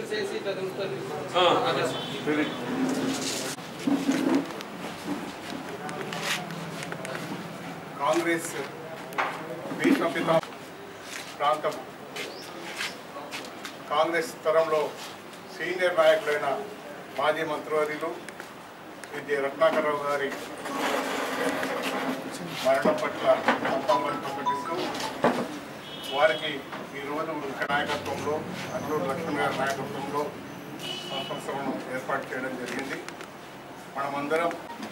కాంగ్రెస్ భీష్మపిత ప్రాంతం కాంగ్రెస్ తరంలో సీనియర్ నాయకులైన మాజీ మంత్రివర్యులు శ్రీ రత్నాకరరావు గారి మరణం పట్ల సంతాపాన్ని ప్రకటిస్తూ వారికి ఈరోజు ముఖ్య నాయకత్వంలో అల్లూరు లక్ష్మణ్ గారి నాయకత్వంలో సంవత్సరం ఏర్పాటు చేయడం జరిగింది. మనమందరం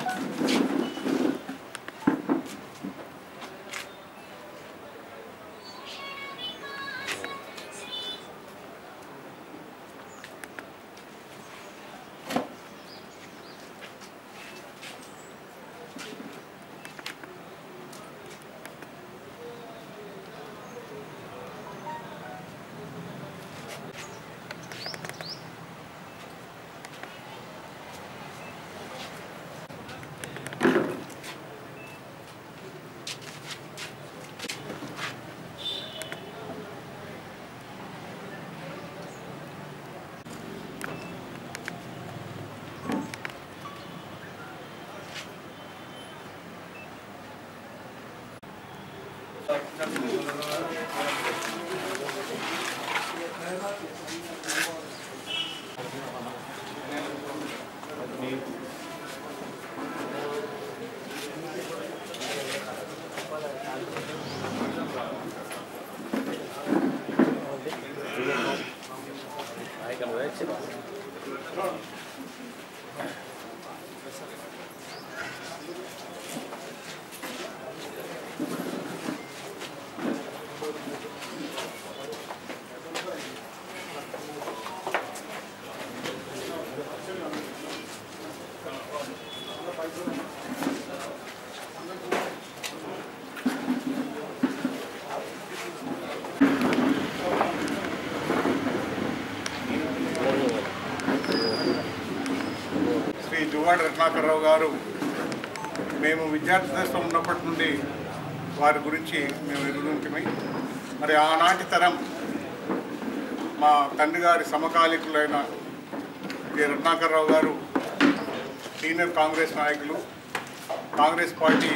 దువ్వాడ రత్నాకరరావు గారు మేము విద్యార్థి దశలో ఉన్నప్పటి నుండి వారి గురించి మేము ఎదుగుతుంటిమి. మరి ఆనాటి తరం మా తండ్రి గారి సమకాలీకులైన రత్నాకరరావు గారు సీనియర్ కాంగ్రెస్ నాయకులు, కాంగ్రెస్ పార్టీ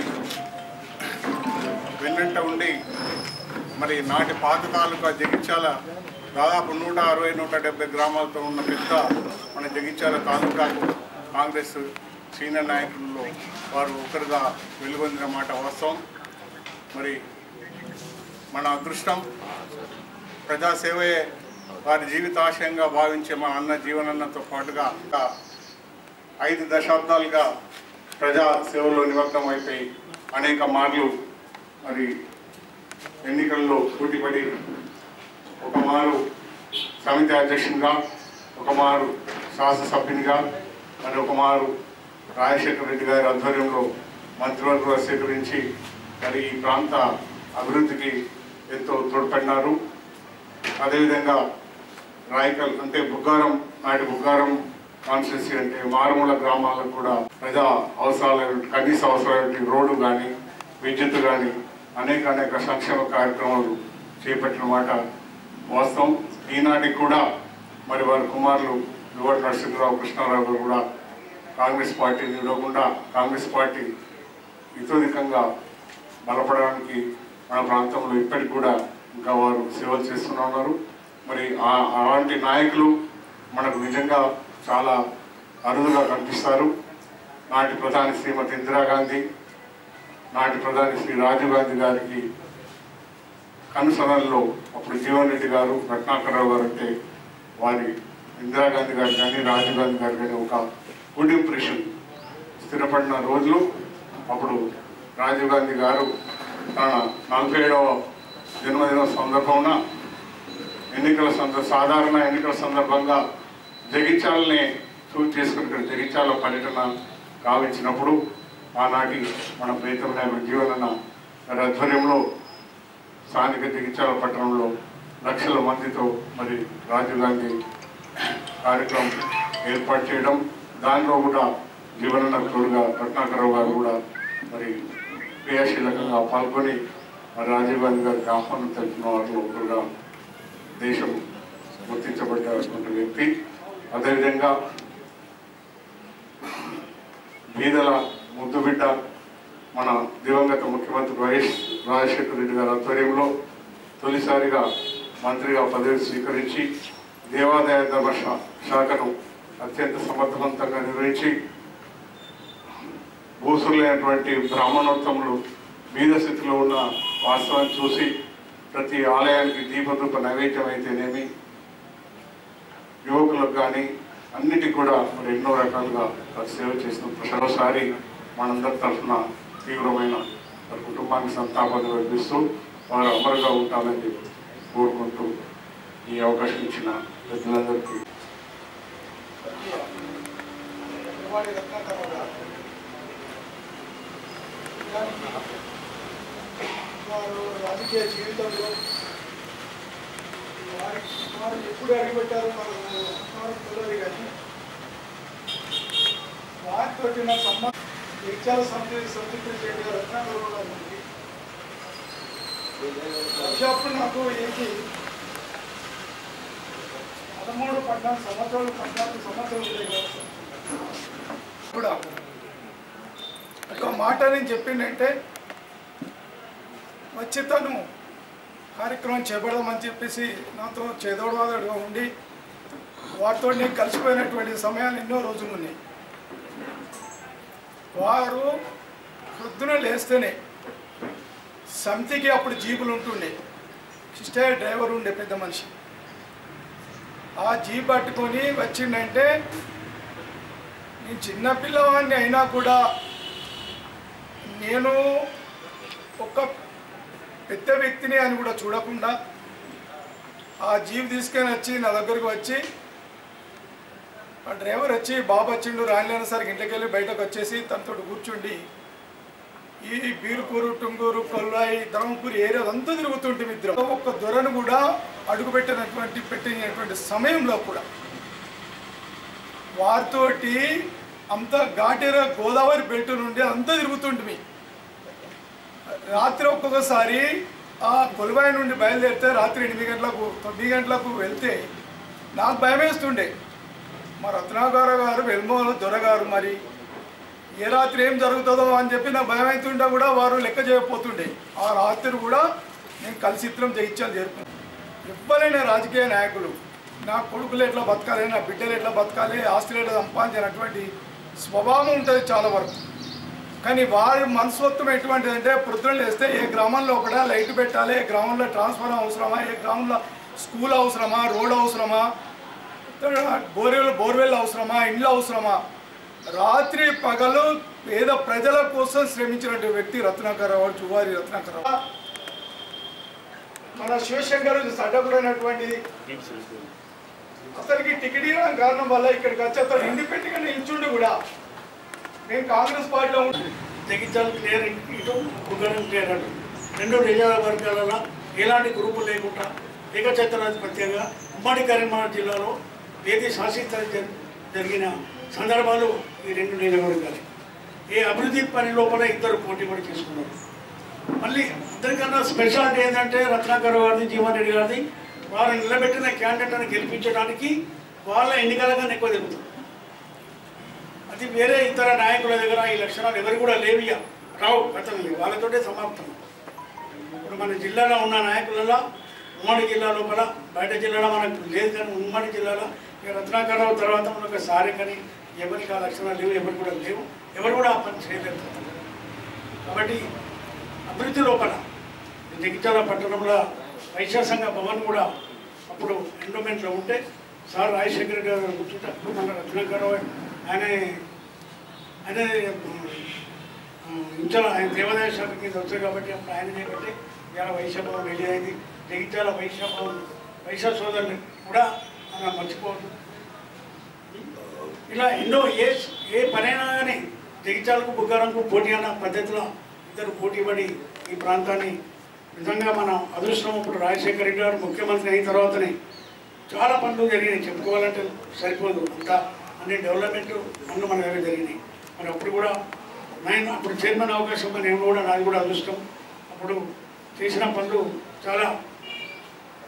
వెన్నంట ఉండి మరి నాటి పాత తాలూకా జగిత్యాల దాదాపు 160-170 గ్రామాలతో ఉన్న పెద్ద మన జగిత్యాల తాలూకాకు కాంగ్రెస్ సీనియర్ నాయకుల్లో వారు ఒకరుగా వెలుగొందిన మాట వాస్తవం. మరి మన అదృష్టం ప్రజాసేవయే వారి జీవితాశయంగా భావించే మా అన్న జీవనన్నతో పాటుగా 5 దశాబ్దాలుగా ప్రజా సేవలో నిమగ్నం అయిపోయి అనేక మార్లు మరి ఎన్నికల్లో పోటీపడి ఒక మారు సమితి అధ్యక్షునిగా, ఒక మారు శాసనసభ్యునిగా, మరి ఒక మారు రాజశేఖర రెడ్డి గారి ఆధ్వర్యంలో మంత్రివర్గ స్వీకరించి మరి ఈ ప్రాంత అభివృద్ధికి ఎంతో తోడ్పడినారు. అదేవిధంగా రాయకల్ అంటే బుగ్గారం, నాటి బుగ్గారం కాన్స్టిట్యున్సీ అంటే మారుమూల గ్రామాలకు కూడా ప్రజా అవసరాలు, కనీస అవసరాలు రోడ్డు కానీ విద్యుత్ కానీ అనేక సంక్షేమ కార్యక్రమాలు చేపట్టిన మాట వాస్తవం. ఈనాటికి కూడా మరి వారి కుమారులు దువ్వాడ నరసింహరావు, కృష్ణారావు గారు కూడా కాంగ్రెస్ పార్టీని విడవకుండా కాంగ్రెస్ పార్టీ ఇతోధికంగా బలపడడానికి మన ప్రాంతంలో ఇప్పటికి కూడా ఇంకా వారు సేవలు చేస్తున్నారు. మరి అలాంటి నాయకులు మనకు నిజంగా చాలా అరుదుగా కనిపిస్తారు. నాటి ప్రధాని శ్రీమతి ఇందిరాగాంధీ, నాటి ప్రధాని శ్రీ రాజీవ్ గాంధీ గారికి కనుసనల్లో అప్పుడు జీవన్ రెడ్డి గారు, రత్నాకరరావు గారు అంటే వారి ఇందిరాగాంధీ గారు కానీ రాజీవ్ గాంధీ గారు కానీ ఒక గుడ్ ఇంప్రెషన్ స్థిరపడిన రోజులు. అప్పుడు రాజీవ్ గాంధీ గారు తన 47వ జన్మదిన సందర్భంగా సాధారణ ఎన్నికల సందర్భంగా జగిత్యాలని చూస్ చేసుకుని ఇక్కడ జగిత్యాల పర్యటన కావించినప్పుడు ఆనాటి మన ప్రీతం నాయకుడు జీవనన్న గారి ఆధ్వర్యంలో స్థానిక జగిత్యాల పట్టణంలో లక్షల మందితో మరి రాజీవ్ గాంధీ కార్యక్రమం ఏర్పాటు చేయడం, దానిలో కూడా జీవనన్న తోడుగా రత్నాకరరావు గారు కూడా మరి క్రియాశీలకంగా పాల్గొని మరి రాజీవ్ గాంధీ గారికి ఆహ్వానం తెలిపిన వారిలో ఒకరుగా దేశం గుర్తించబడినటువంటి వ్యక్తి. అదేవిధంగా బీదల ముద్దుబిడ్డ మన దివంగత ముఖ్యమంత్రి వైఎస్ రాజశేఖర రెడ్డి గారి ఆధ్వర్యంలో తొలిసారిగా మంత్రిగా పదవి స్వీకరించి దేవాదాయ ధర్మ శాఖను అత్యంత సమర్థవంతంగా నిర్వహించి భూసులైనటువంటి బ్రాహ్మణోత్తములు బీద స్థితిలో ఉన్న వాస్తవాన్ని చూసి ప్రతి ఆలయానికి దీపధూప నైవేద్యం అయితేనేమి యువకులకు కానీ అన్నిటికీ కూడా మరి ఎన్నో రకాలుగా సేవ చేసిన మరోసారి మనందరి తరఫున తీవ్రమైన కుటుంబానికి సంతాపన కల్పిస్తూ వారు అమరుగా ఉంటామని కోరుకుంటూ ఈ అవకాశం ఇచ్చిన ప్రజలందరికీ వారు రాజకీయ జీవితంలో వారు ఎప్పుడు అడిగిపెట్టారో మనకు తెలియదు, కానీ వారితో నా సంబంధం విచార సంతృప్తి చేయడం రత్నాకర్ ఉంది. అప్పుడు నాకు ఏంటి 13-14 సంవత్సరాలు కూడా ఒక మాట నేను చెప్పిందంటే వచ్చి తను కార్యక్రమం చేపడదామని చెప్పేసి నాతో చేదోడవాదుడుగా ఉండి వారితో నేను కలిసిపోయినటువంటి సమయాలు ఎన్నో రోజులు ఉన్నాయి. వారు పొద్దున లేస్తేనే సమితికి అప్పుడు జీపులు ఉంటుండే, సిస్టర్ డ్రైవర్ ఉండే పెద్ద మనిషి. ఆ జీప్ పట్టుకొని వచ్చిందంటే నేను చిన్నపిల్లవాడిని అయినా కూడా నేను ఒక పెద్ద వ్యక్తిని అని కూడా చూడకుండా ఆ జీప్ తీసుకొని వచ్చి నా దగ్గరకు వచ్చి ఆ డ్రైవర్ వచ్చి బాబు వచ్చిండు రానిలేని సరికి ఇంట్లోకి వెళ్ళి బయటకు వచ్చేసి తనతో కూర్చుండి ఈ బీరుకూరు, టుంగూరు, కొల్లాయి, ధర్మపూరి ఏరియా అంతా తిరుగుతుంటే ఇద్దరు ఒక్క దొరను కూడా పెట్టినటువంటి సమయంలో కూడా వారితోటి అంత ఘాటేర గోదావరి బెల్ట్ నుండి అంతా తిరుగుతుంటుంది. రాత్రి ఒక్కొక్కసారి ఆ కొలువాయి నుండి బయలుదేరితే రాత్రి 8 గంటలకు 9 గంటలకు వెళ్తే నాకు భయం వేస్తుండే. మా రత్నాకర్ గారు వెల్మోహన్ దొరగారు మరి ఏ రాత్రి ఏం జరుగుతుందో అని చెప్పి నాకు భయం అవుతుంటే కూడా వారు లెక్క చేయకపోతుండే. ఆ రాత్రి కూడా నేను కలిసి ఇద్దరం జయించాలి చేరుకున్నాను. ఎవ్వరైనా రాజకీయ నాయకులు నా కొడుకులు ఎట్లా బతకాలి, నా బిడ్డలు ఎట్లా బతకాలి, ఆస్తులు ఎట్లా సంపాదించినటువంటి స్వభావం ఉంటుంది చాలా వరకు. కానీ వారి మనస్తత్వం ఎటువంటిది అంటే పొద్దున లేస్తే ఏ గ్రామంలో కూడా లైట్ పెట్టాలి, ఏ గ్రామంలో ట్రాన్స్ఫార్మర్ అవసరమా, ఏ గ్రామంలో స్కూల్ అవసరమా, రోడ్ అవసరమా, బోర్వెల్ అవసరమా, ఇండ్లు అవసరమా, రాత్రి పగలు పేద ప్రజల కోసం శ్రమించినటువంటి వ్యక్తి రత్నాకర్ రావు, చువారి రత్నాకర్ రావు. మన శివశంకర్ సడ్డకుడైనటువంటి అతనికి టికెట్ ఇవ్వడం కారణం వల్ల ఇక్కడికి వచ్చి అతను ఇండిపెండెంట్గా నిల్చుండి కూడా నేను కాంగ్రెస్ పార్టీలో జగిత్యాల క్లియర్ ఇటు బుగ్గరం క్లియర్ అటు 2 నియోజకవర్గాలలో ఎలాంటి గ్రూపులు లేకుండా ఏకఛత్రాధిపత్యంగా ఉమ్మడి కరీంనగర్ జిల్లాలో ఏది శాసిత జరిగిన సందర్భాలు ఈ 2 నియోజకవర్గాలు. ఏ అభివృద్ధి పని లోపల ఇద్దరు పోటీ పడి చేసుకున్నారు. మళ్ళీ అందరికన్నా స్పెషాలిటీ ఏంటంటే రత్నాకర్ గారిది, జీవన్ రెడ్డి గారిది వారు నిలబెట్టిన క్యాండిడేట్ని గెలిపించడానికి వాళ్ళ ఎన్నికలుగా ఎక్కువ తిరుగుతారు. అది వేరే ఇతర నాయకుల దగ్గర ఈ లక్షణాలు ఎవరు కూడా లేవియ రావు, కథలు లేవు, వాళ్ళతోటే సమాప్తం. ఇప్పుడు మన జిల్లాలో ఉన్న నాయకులలో ఉమ్మడి జిల్లా లోపల బయట జిల్లాలో మనకు లేదు, కానీ ఉమ్మడి జిల్లాలో ఇక రత్నాకర్ రావు తర్వాత మనకు సారే కానీ ఎవరికి ఆ లక్షణాలు లేవు, ఎవరు కూడా లేవు, ఎవరు కూడా ఆ పని చేయలేరు. కాబట్టి అభివృద్ధి లోపల జగిత్యాల పట్టణంలో వైశ్య సంఘ భవన్ కూడా అప్పుడు ఎండోమెంట్లో ఉంటే సార్ రాజశేఖర గారు కూర్చుంటే మన రత్నాకర్ రావు ఆయన ఇంచలో ఆయన దేవాదాయ శాఖ కింద వచ్చారు కాబట్టి అప్పుడు ఆయన చేయబట్టి ఇవాళ వైశ్య భవన్ రిలీజ్ అయింది. జగిత్యాల వైశ్య భవన్ వైశ్య సోదరులు కూడా మనం మర్చిపోవద్దు. ఇలా ఎన్నో ఏ పనైనా కానీ జగిత్యాలకు బుగ్గారంకు పోటీ అన్న పద్ధతిలో ఇద్దరు పోటీ పడి ఈ ప్రాంతాన్ని నిజంగా మనం అదృష్టం. ఇప్పుడు రాజశేఖర రెడ్డి గారు ముఖ్యమంత్రి అయిన తర్వాతనే చాలా పనులు జరిగినాయి, చెప్పుకోవాలంటే సరిపోదు. అంతా అన్ని డెవలప్మెంట్ పనులు మన దగ్గర జరిగినాయి. మరి అప్పుడు కూడా నేను అప్పుడు చైర్మన్ అవకాశం నేను కూడా నాది కూడా అదృష్టం. అప్పుడు చేసిన పనులు చాలా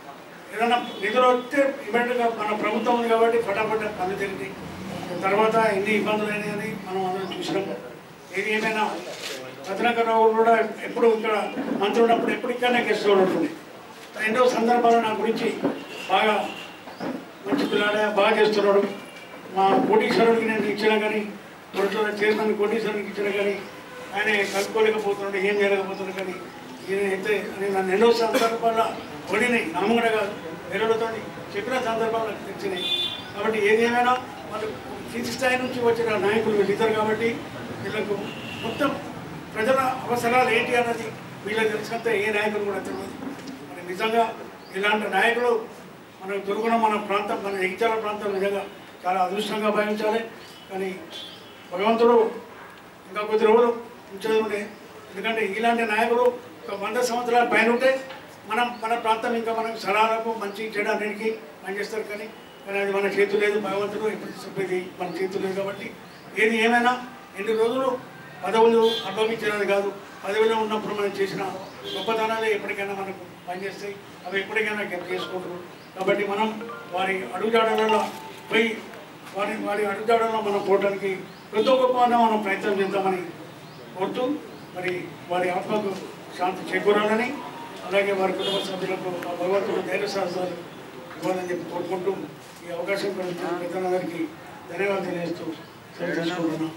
ఏదైనా నిధులు వస్తే ఇమీడియట్గా మన ప్రభుత్వం ఉంది కాబట్టి ఫటాఫట పని జరిగింది. తర్వాత ఎన్ని ఇబ్బందులు అయినాయని మనం అందరం చూసినాం. ఏది ఏమైనా రత్నాకర్రావు కూడా ఎప్పుడు ఇక్కడ మంత్రి ఉన్నప్పుడు ఎప్పుడు ఇక్కడనే గెస్ట్ ఉంటుంది. ఎన్నో సందర్భాలు నా గురించి బాగా మంచి పిల్లాడే బాగా చేస్తున్నాడు. మా కోటీశ్వరుడికి నేను ఇచ్చినా కానీ కొడుతున్న చైర్మన్ కోటీశ్వరుడికి ఇచ్చినా కానీ ఆయన కలుపుకోలేకపోతున్నాడు, ఏం చేయలేకపోతున్నాడు. కానీ ఈయన అయితే నన్ను ఎన్నో సందర్భాల్లో కొనినాయి, నమ్మకం కాదు, వేరేతో చెప్పిన సందర్భాలు తెచ్చినాయి. కాబట్టి ఏది ఏమైనా వాళ్ళు కింది స్థాయి నుంచి వచ్చిన నాయకులు వీళ్ళిద్దరు కాబట్టి వీళ్ళకు మొత్తం ప్రజల అవసరాలు ఏంటి అన్నది వీళ్ళకి తెలిసినంత ఏ నాయకులు కూడా తెలియదు. మరి నిజంగా ఇలాంటి నాయకులు మనకు దొరుకున్న మన ప్రాంతం, మన జగిత్యాల ప్రాంతం నిజంగా చాలా అదృష్టంగా భావించాలి. కానీ భగవంతుడు ఇంకా కొద్ది రోజులు ఉంచేది ఉండే, ఎందుకంటే ఇలాంటి నాయకులు ఒక 100 సంవత్సరాల పైన ఉంటే మన ప్రాంతం ఇంకా మనకు సలహాలకు మంచి చెడు అన్నిటికీ పనిచేస్తారు. కానీ అది మన చేతులు లేదు, భగవంతుడు ఎప్పుడు చెప్పేది మన చేతులు లేదు. కాబట్టి ఏది ఏమైనా ఎన్ని రోజులు పదవులు అనుభవించినది కాదు, పదవిలో ఉన్నప్పుడు మనం చేసిన గొప్పతనాలే ఎప్పటికైనా మనకు పనిచేస్తాయి, అవి ఎప్పటికైనా జ్ఞప్తి చేసుకుంటారు. కాబట్టి మనం వారి అడుగుజాడలలో పోయి వారి అడుగుజాడలో మనం పోవడానికి కొద్ది గొప్ప మనం ప్రయత్నం చేద్దామని కోరుతూ, మరి వారి ఆత్మకు శాంతి చేకూరాలని, అలాగే వారి కుటుంబ సభ్యులకు భగవంతుడు ధైర్య సాహసాలు ఇవ్వాలని చెప్పి కోరుకుంటూ ఈ అవకాశం కలిగిన పెద్దలందరికీ ధన్యవాదాలు తెలియజేస్తూ తెలుసుకుంటున్నాం.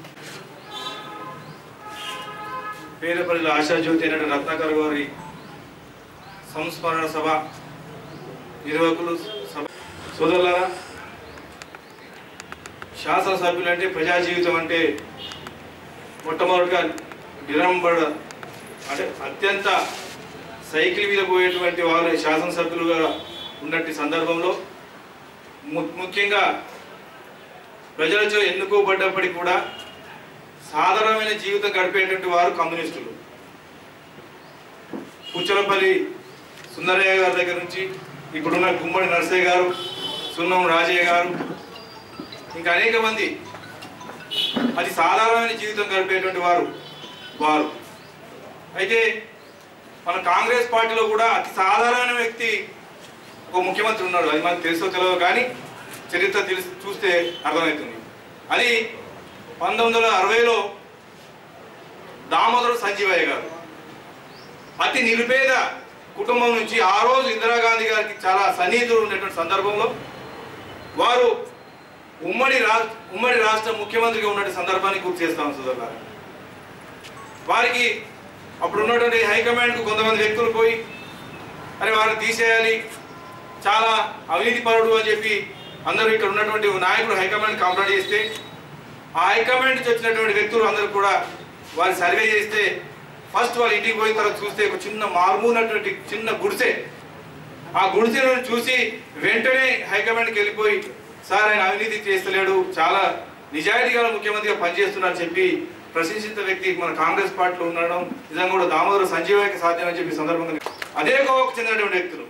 పేదపల్లి ఆశాజ్యోతి అయిన రత్నాకర్ గారి సంస్మరణ సభ నిర్వాహకులు సోదరులారా, శాసనసభ్యులు అంటే ప్రజా జీవితం అంటే మొట్టమొదటిగా నిరంబడ అంటే అత్యంత సైకిల్ మీద పోయేటువంటి వారు శాసనసభ్యులుగా ఉన్నటువంటి సందర్భంలో ముఖ్యంగా ప్రజలతో ఎన్నుకోబడ్డప్పటికీ కూడా సాధారణమైన జీవితం గడిపేటువంటి వారు కమ్యూనిస్టులు. పుచ్చలపల్లి సుందరయ్య గారి దగ్గర నుంచి ఇప్పుడున్న గుమ్మడి నరసయ్య గారు, సున్నం రాజయ్య గారు, ఇంకా అనేక మంది అది సాధారణమైన జీవితం గడిపేటువంటి వారు అయితే మన కాంగ్రెస్ పార్టీలో కూడా అతి సాధారణమైన వ్యక్తి ఒక ముఖ్యమంత్రి ఉన్నాడు. అది మనకు తెలుసో తెలియదు, కానీ చరిత్ర చూస్తే అర్థమవుతుంది. అది 1960లో దామోదర సంజీవయ్య గారు అతి నిరుపేద కుటుంబం నుంచి ఆ రోజు ఇందిరాగాంధీ గారికి చాలా సన్నిహితులు ఉన్నటువంటి సందర్భంలో వారు ఉమ్మడి రాష్ట్ర ముఖ్యమంత్రిగా ఉన్నటువంటి సందర్భాన్ని గుర్తు చేస్తాం సోదరులారా. వారికి అప్పుడు ఉన్నటువంటి హైకమాండ్కు కొంతమంది వ్యక్తులు పోయి అరే వారిని తీసేయాలి, చాలా అవినీతి పరుడు అని చెప్పి అందరూ ఇక్కడ ఉన్నటువంటి నాయకులు హైకమాండ్ కంప్లైంట్ చేస్తే ఆ హైకమాండ్ నుంచి వచ్చినటువంటి వ్యక్తులు అందరూ కూడా వారి సర్వే చేస్తే ఫస్ట్ వాళ్ళ ఇంటికి పోయిన తర్వాత చూస్తే ఒక చిన్న మారుమూనటువంటి చిన్న గుడిసె, ఆ గుడిసెను చూసి వెంటనే హైకమాండ్కి వెళ్ళిపోయి సార్ ఆయన అవినీతి చేస్తలేడు, చాలా నిజాయితీ గల ముఖ్యమంత్రిగా పనిచేస్తున్నారని చెప్పి ప్రశంసిత వ్యక్తి మన కాంగ్రెస్ పార్టీలో ఉండడం నిజంగా కూడా దామోదర సంజీవయ్యకి సాధ్యమని చెప్పి సందర్భంగా అదే కోవకు చెందినటువంటి వ్యక్తులు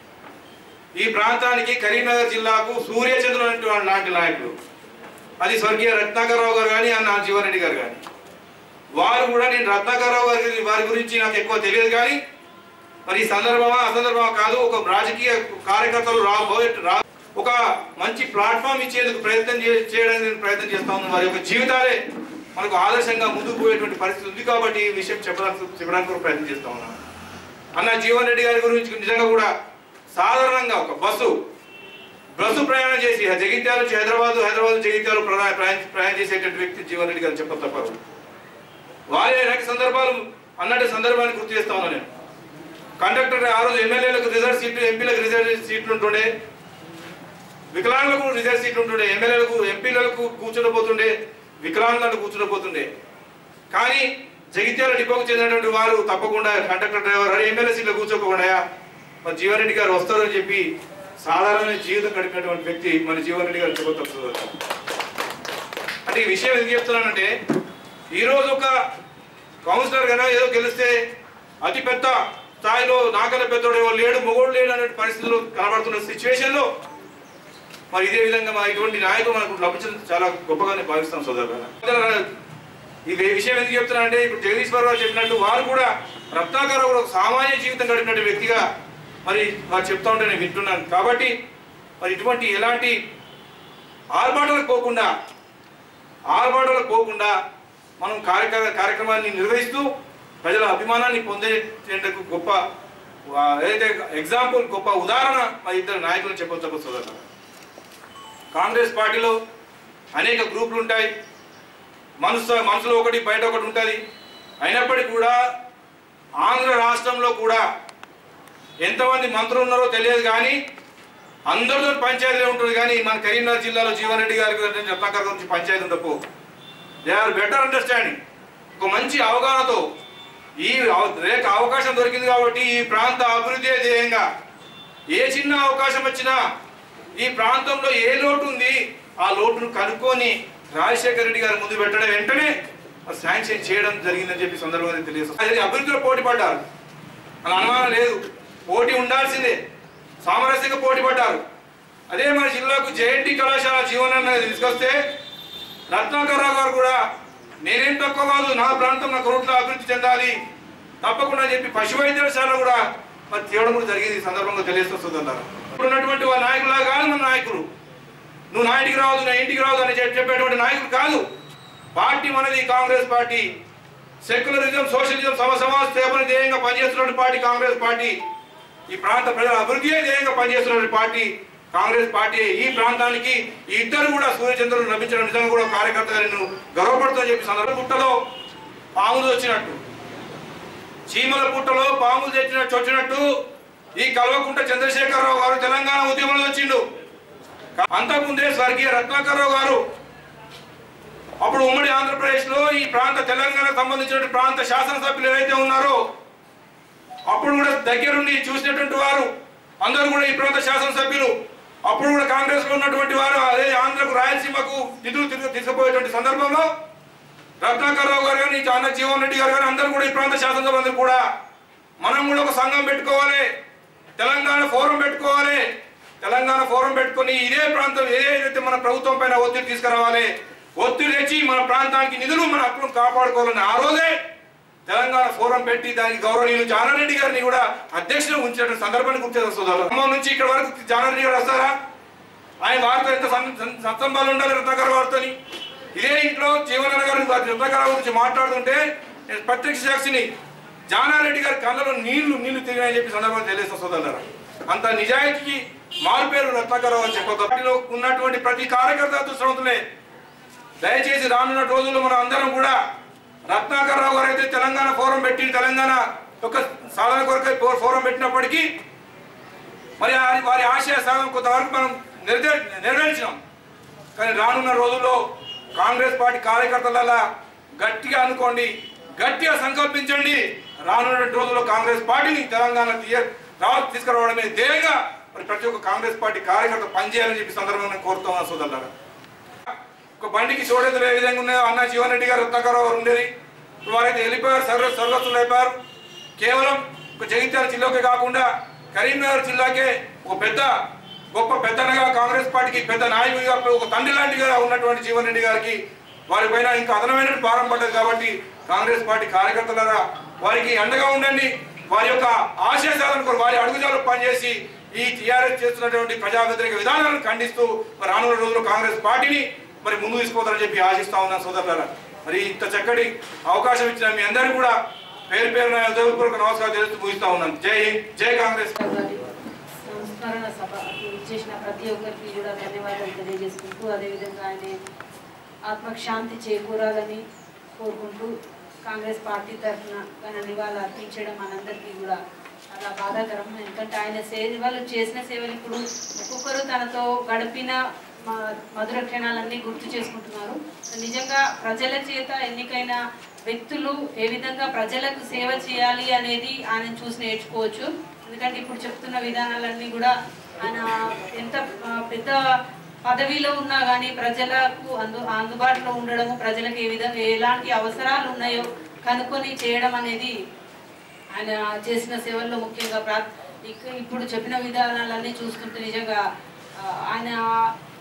ఈ ప్రాంతానికి కరీంనగర్ జిల్లాకు సూర్యచంద్రుడు లాంటి నాయకులు, అది స్వర్గీయ రత్నాకర్రావు గారు కానీ అన్న జీవన్ రెడ్డి గారు కానీ, వారు కూడా నేను రత్నాకర్రావు వారి గురించి నాకు ఎక్కువ తెలియదు, కానీ మరి సందర్భమా అసందర్భమా కాదు, ఒక రాజకీయ కార్యకర్తలు ఒక మంచి ప్లాట్ఫామ్ ఇచ్చేందుకు చేయడానికి ప్రయత్నం చేస్తా ఉన్నాం. వారి యొక్క జీవితాలే మనకు ఆదర్శంగా ముందుకు పోయేటువంటి పరిస్థితి ఉంది కాబట్టి ఈ విషయం చెప్పడానికి ప్రయత్నం చేస్తా ఉన్నాను. అన్న జీవన్ రెడ్డి గారి గురించి నిజంగా కూడా సాధారణంగా ఒక బస్సు ప్రయాణం చేసి జగిత్యాల నుంచి హైదరాబాద్ జగిత్యాల ప్రయాణం చేసేటువంటి వ్యక్తి జీవన్ రెడ్డి గారు చెప్ప తప్పరు. వారి అనేక సందర్భాలు అన్నట్టు సందర్భాన్ని గుర్తు చేస్తా ఉన్నాను నేను. కండక్టర్ ఆ రోజు ఎమ్మెల్యేలకు రిజర్వ్ సీట్లు, ఎంపీలకు రిజర్వ్ సీట్లు ఉంటుండే, వికలాంగులకు రిజర్వ్ సీట్లు ఉంటుండే, ఎమ్మెల్యేలకు ఎంపీలకు కూర్చుండబోతుండే, వికలాంగులను కూర్చుండబోతుండే. కానీ జగిత్యాల డిపోకు చెందినటువంటి వారు తప్పకుండా కండక్టర్ డ్రైవర్ అని ఎమ్మెల్యే సీట్లో కూర్చోకుండా మన జీవన్ రెడ్డి గారు వస్తారని చెప్పి సాధారణ జీవితం గడిపినటువంటి వ్యక్తి మన జీవన్ రెడ్డి గారు చెప్పవచ్చు. అంటే ఈ విషయం ఎందుకు చెప్తున్నానంటే ఈరోజు ఒక కౌన్సిలర్ గానే ఏదో గెలిస్తే అతి పెద్ద స్థాయిలో నాకన్నా పెద్దోడు లేడు, మొగోడు లేడు అనే పరిస్థితులు కనబడుతున్న సిచ్యువేషన్లో మరి ఇదే విధంగా మన ఇటువంటి నాయకులు మనకు లభించడం చాలా గొప్పగానే భావిస్తాం సోదరులు. ఈ విషయం ఎందుకు చెప్తున్నానంటే ఇప్పుడు జగదీశ్వరరావు చెప్పినట్టు వారు కూడా రత్నాకర్ ఒక సామాన్య జీవితం గడిపినటువంటి వ్యక్తిగా మరి వారు చెప్తా ఉంటే నేను వింటున్నాను. కాబట్టి మరి ఇటువంటి ఎలాంటి ఆర్భాటాలకు పోకుండా మనం కార్యక్రమాన్ని నిర్వహిస్తూ ప్రజల అభిమానాన్ని పొందేందుకు గొప్ప ఏదైతే ఎగ్జాంపుల్ గొప్ప ఉదాహరణ మా ఇద్దరు నాయకులు చెప్పొచ్చు సోదరులు. కాంగ్రెస్ పార్టీలో అనేక గ్రూపులు ఉంటాయి, మనసులో ఒకటి బయట ఒకటి ఉంటుంది. అయినప్పటికీ కూడా ఆంధ్ర రాష్ట్రంలో కూడా ఎంతమంది మంత్రులు ఉన్నారో తెలియదు, కానీ అందరితో పంచాయతీలో ఉంటుంది. కానీ మన కరీంనగర్ జిల్లాలో జీవన్ రెడ్డి గారి రత్నాకర్ గురించి పంచాయతీ ఉండపో దే ఆర్ బెటర్ అండర్స్టాండింగ్. ఒక మంచి అవగాహనతో ఈ అవకాశం దొరికింది కాబట్టి ఈ ప్రాంత అభివృద్ధి ధ్యేయంగా ఏ చిన్న అవకాశం వచ్చినా ఈ ప్రాంతంలో ఏ లోటు ఉంది ఆ లోటును కనుక్కొని రాజశేఖర రెడ్డి గారు ముందు పెట్టడం వెంటనే శాంక్షన్ చేయడం జరిగిందని చెప్పి సందర్భంగా తెలియజేస్తారు. అభివృద్ధిలో పోటీ పడ్డారు అని అనుమానం లేదు, పోటీ ఉండాల్సిందే, సామరస్యంగా పోటీ పడ్డారు. అదే మన జిల్లాకు జేఎన్టీ కళాశాల జీవనాన్ని తీసుకొస్తే రత్నాకర్రావు గారు కూడా నేనేం తక్కువ కాదు, నా ప్రాంతం నా రోడ్లో అభివృద్ధి చెందాలి తప్పకుండా చెప్పి పశు వైద్యశాల కూడా మరి తేవడం కూడా జరిగింది. సందర్భంగా తెలియజేస్తున్నారు. ఇప్పుడు ఉన్నటువంటి వాళ్ళ నాయకులా కాదు మన నాయకులు. నువ్వు నా ఇంటికి రావద్దు, నా ఇంటికి రావద్దు అని చెప్పేటువంటి నాయకులు కాదు. పార్టీ మనది కాంగ్రెస్ పార్టీ. సెక్యులరిజం, సోషలిజం, సమాజ సేవను ధ్యేయంగా పనిచేస్తున్న పార్టీ కాంగ్రెస్ పార్టీ. ఈ ప్రాంత ప్రజల అభివృద్ధియే ధ్యేయంగా పనిచేస్తున్న పార్టీ కాంగ్రెస్ పార్టీ. ఈ ప్రాంతానికి ఈ ఇద్దరు కూడా సూర్యచంద్రులు లభించడం నిజంగా కూడా కార్యకర్తగా నేను గర్వపడుతుందని చెప్పి సందర్భం. పుట్టలో పాములు వచ్చినట్టు, చీమల పుట్టలో పాములు వచ్చినట్టు ఈ కల్వకుంట్ల చంద్రశేఖరరావు గారు తెలంగాణ ఉద్యమంలో వచ్చిండు. అంతకుముందే స్వర్గీయ రత్నాకర్రావు గారు అప్పుడు ఉమ్మడి ఆంధ్రప్రదేశ్లో ఈ ప్రాంత తెలంగాణకు సంబంధించిన ప్రాంత శాసనసభ్యులు ఏవైతే ఉన్నారో అప్పుడు కూడా దగ్గరుండి చూసినటువంటి వారు అందరూ కూడా ఈ ప్రాంత శాసనసభ్యులు. అప్పుడు కూడా కాంగ్రెస్ లో ఉన్నటువంటి వారు అదే ఆంధ్రకు రాయలసీమకు నిధులు తీసుకుపోయేటువంటి సందర్భంలో రత్నాకర్రావు గారు కానీ అన్న జీవన్ రెడ్డి గారు కానీ అందరూ కూడా ఈ ప్రాంత శాసనసభ్యులు కూడా మనం కూడా ఒక సంఘం పెట్టుకోవాలి, తెలంగాణ ఫోరం పెట్టుకోవాలి. తెలంగాణ ఫోరం పెట్టుకుని ఇదే ప్రాంతం ఏదైతే మన ప్రభుత్వం పైన ఒత్తిడి తీసుకురావాలి, ఒత్తిడి తెచ్చి మన ప్రాంతానికి నిధులు మన హక్కులను కాపాడుకోవాలని ఆ రోజే తెలంగాణ ఫోరం పెట్టి దానికి గౌరవనీయులు జానారెడ్డి గారిని కూడా అధ్యక్షులు ఉంచిన సందర్భాన్ని గుర్తు ఖమ్మం నుంచి ఇక్కడ వరకు జానారెడ్డి గారు వస్తారా? ఆయన వారితో ఎంత సత్సంబాలు ఉండాలి రత్నాకర్ వారితో. ఇదే ఇంట్లో జీవన గారు రత్నాకర్ గురించి మాట్లాడుతుంటే నేను ప్రత్యక్ష సాక్షిని, జానారెడ్డి గారి కళ్ళలో నీళ్లు తిరిగాయని చెప్పి సందర్భాన్ని తెలియజేస్తారు. అంత నిజాయితీకి మారుపేరు రత్నాకర్ అని చెప్పొద్దు. పార్టీలో ఉన్నటువంటి ప్రతి కార్యకర్త అదృష్టవంతులే. దయచేసి రానున్న రోజుల్లో మనం అందరం కూడా రత్నాకర్రావు గారు అయితే తెలంగాణ ఫోరం పెట్టి తెలంగాణ యొక్క సాధన కొరకై ఫోరం పెట్టినప్పటికీ మరి వారి ఆశయ సాధన కొంతవరకు మనం నెరవేర్చినాం. కానీ రానున్న రోజుల్లో కాంగ్రెస్ పార్టీ కార్యకర్తల గట్టిగా అనుకోండి, గట్టిగా సంకల్పించండి. రానున్న రోజుల్లో కాంగ్రెస్ పార్టీని తెలంగాణ తీసుకురావడమే ధ్యేయంగా మరి ప్రతి ఒక్క కాంగ్రెస్ పార్టీ కార్యకర్త పనిచేయాలని చెప్పి సందర్భంగా కోరుతాం సోదరులారా. ఒక బండికి చూడేది ఏ విధంగా ఉన్నాయో అన్న జీవన్ రెడ్డి గారు రత్నాకర్రావు గారు ఉండేది. వారైతే వెళ్ళిపోయారు, సర్వస్సులు అయిపోయారు. కేవలం ఒక జగిత్యాల జిల్లాకే కాకుండా కరీంనగర్ జిల్లాకే ఒక గొప్ప పెద్దనగా కాంగ్రెస్ పార్టీకి పెద్ద నాయకుడిగా ఒక తండ్రి లాంటిగా ఉన్నటువంటి జీవన్ రెడ్డి గారికి వారిపైన ఇంకా అదనమైన భారం పడ్డది. కాబట్టి కాంగ్రెస్ పార్టీ కార్యకర్తలారా వారికి అండగా ఉండండి. వారి యొక్క ఆశయ సాధన కొరకు వారి అడుగుజాలు పనిచేసి ఈ టీఆర్ఎస్ చేస్తున్నటువంటి ప్రజా వ్యతిరేక విధానాలను ఖండిస్తూ మరి రానున్న రోజుల్లో కాంగ్రెస్ పార్టీని మరి ముందు తీసుకోవాలని చెప్పి ఆశిస్తా ఉన్నాను సోదరులారా. మరి ఇంత చక్కటి అవకాశం ఇచ్చిన మీ అందరికీ కూడా పేరు పేరున హృదయపూర్వక నమస్కారం తెలుస్తూ ముగిస్తా ఉన్నాను. జై హింద్, జై కాంగ్రెస్. సంస్మరణ సభ చేసిన ప్రతి ఒక్కరికి కూడా ధన్యవాదాలు తెలియజేసుకుంటూ అదేవిధంగా ఆయన ఆత్మకు శాంతి చేకూరాలని కోరుకుంటూ కాంగ్రెస్ పార్టీ తరఫున తన నివాళులు అర్పించడం మనందరికీ కూడా చాలా బాధాకరం. ఎందుకంటే ఆయన సేవలు చేసిన సేవలు ఇప్పుడు ఒక్కొక్కరు తనతో గడిపిన మధుర క్షణాలన్నీ గుర్తు చేసుకుంటున్నారు. నిజంగా ప్రజల చేత ఎన్నికైన వ్యక్తులు ఏ విధంగా ప్రజలకు సేవ చేయాలి అనేది ఆయన చూసి నేర్చుకోవచ్చు. ఎందుకంటే ఇప్పుడు చెప్తున్న విధానాలన్నీ కూడా ఆయన ఎంత పెద్ద పదవిలో ఉన్నా కానీ ప్రజలకు అందుబాటులో ఉండడము, ప్రజలకు ఏ విధంగా ఎలాంటి అవసరాలు ఉన్నాయో కనుక్కొని చేయడం అనేది ఆయన చేసిన సేవల్లో ముఖ్యంగా ఇప్పుడు చెప్పిన విధానాలన్నీ చూస్తుంటే నిజంగా ఆయన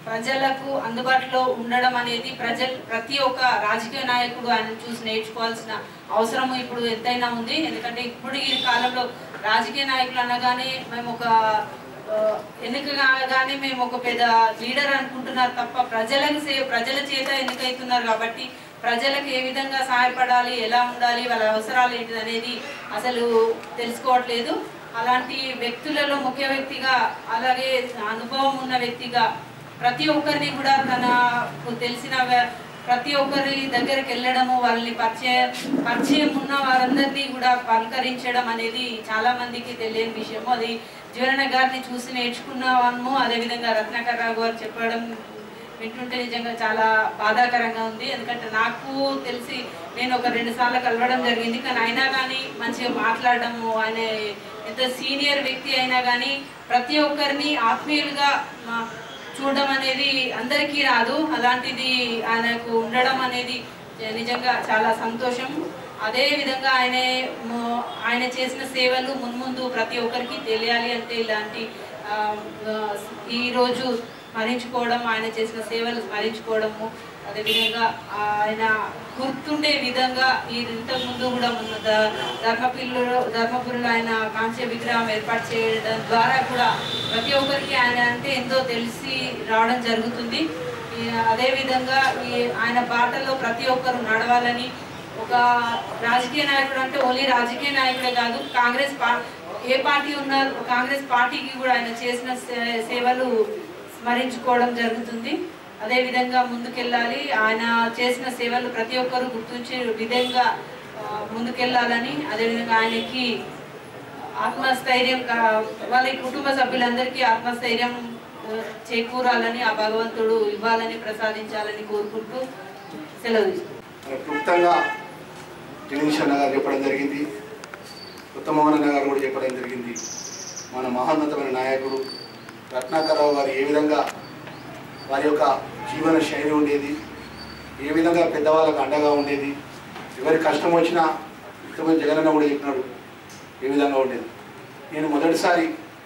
ప్రజలకు అందుబాటులో ఉండడం అనేది ప్రతి ఒక్క రాజకీయ నాయకుడు ఆయన చూసి నేర్చుకోవాల్సిన అవసరం ఇప్పుడు ఎంతైనా ఉంది. ఎందుకంటే ఇప్పుడు ఈ కాలంలో రాజకీయ నాయకులు అనగానే మేము ఒక ఎన్నిక కాగానే మేము ఒక పెద్ద లీడర్ అనుకుంటున్నారు తప్ప ప్రజల చేత ఎన్నికవుతున్నారు కాబట్టి ప్రజలకు ఏ విధంగా సహాయపడాలి, ఎలా ఉండాలి, వాళ్ళ అవసరాలు ఏంటిది అనేది అసలు తెలుసుకోవట్లేదు. అలాంటి వ్యక్తులలో ముఖ్య వ్యక్తిగా, అలాగే అనుభవం ఉన్న వ్యక్తిగా ప్రతి ఒక్కరిని కూడా తనకు తెలిసిన ప్రతి ఒక్కరి దగ్గరికి వెళ్ళడము, వాళ్ళని పరిచయం ఉన్న వారందరినీ కూడా పలకరించడం అనేది చాలా మందికి తెలియని విషయము. అది జీవనన్న గారిని చూసి నేర్చుకున్నాము. అదేవిధంగా రత్నాకర్ రావు గారు చెప్పడం వింటుంటే నిజంగా చాలా బాధాకరంగా ఉంది. ఎందుకంటే నాకు తెలిసి నేను ఒక 2 సార్లు కలవడం జరిగింది, కానీ అయినా కానీ మంచిగా మాట్లాడడము, ఆయన ఎంత సీనియర్ వ్యక్తి అయినా కానీ ప్రతి ఒక్కరిని ఆత్మీయులుగా చూడడం అనేది అందరికీ రాదు. అలాంటిది ఆయనకు ఉండడం అనేది నిజంగా చాలా సంతోషం. అదే విధంగా ఆయన చేసిన సేవలు మున్ముందు ప్రతి ఒక్కరికి తెలియాలి అంటే ఇలాంటి ఈరోజు స్మరించుకోవడం, ఆయన చేసిన సేవలు స్మరించుకోవడము, అదేవిధంగా ఆయన గుర్తుండే విధంగా ఇంతకుముందు కూడా ధర్మపురిలో ఆయన కాంస్య విగ్రహం ఏర్పాటు చేయడం ద్వారా కూడా ప్రతి ఒక్కరికి ఆయన అంటే ఎంతో తెలిసి రావడం జరుగుతుంది. అదేవిధంగా ఆయన బాటలో ప్రతి ఒక్కరు నడవాలని, ఒక రాజకీయ నాయకుడు అంటే ఓన్లీ రాజకీయ నాయకుడే కాదు, ఏ పార్టీ ఉన్నారు కాంగ్రెస్ పార్టీకి కూడా ఆయన చేసిన సేవలు స్మరించుకోవడం జరుగుతుంది. అదేవిధంగా ముందుకెళ్ళాలి, ఆయన చేసిన సేవలు ప్రతి ఒక్కరు గుర్తించే విధంగా ముందుకెళ్ళాలని, అదేవిధంగా ఆయనకి ఆత్మస్థైర్యం, వాళ్ళ కుటుంబ సభ్యులందరికీ ఆత్మస్థైర్యం చేకూరాలని, ఆ భగవంతుడు ఇవ్వాలని, ప్రసాదించాలని కోరుకుంటూ సెలవు తీసుకుంటాం. క్లుప్తంగా జగదీష్ అన్న గారు చెప్పడం జరిగింది, ఉత్తమోహన్ అన్న గారు కూడా చెప్పడం జరిగింది. మన మహోన్నతమైన నాయకుడు రత్నాకరరావు గారు ఏ విధంగా వారి యొక్క జీవన శైలి ఉండేది, ఏ విధంగా పెద్దవాళ్ళకు అండగా ఉండేది, ఎవరి కష్టం వచ్చినా ఇంతమంది జగనన్న కూడా చెప్పినాడు ఏ విధంగా ఉండేది. నేను మొదటిసారి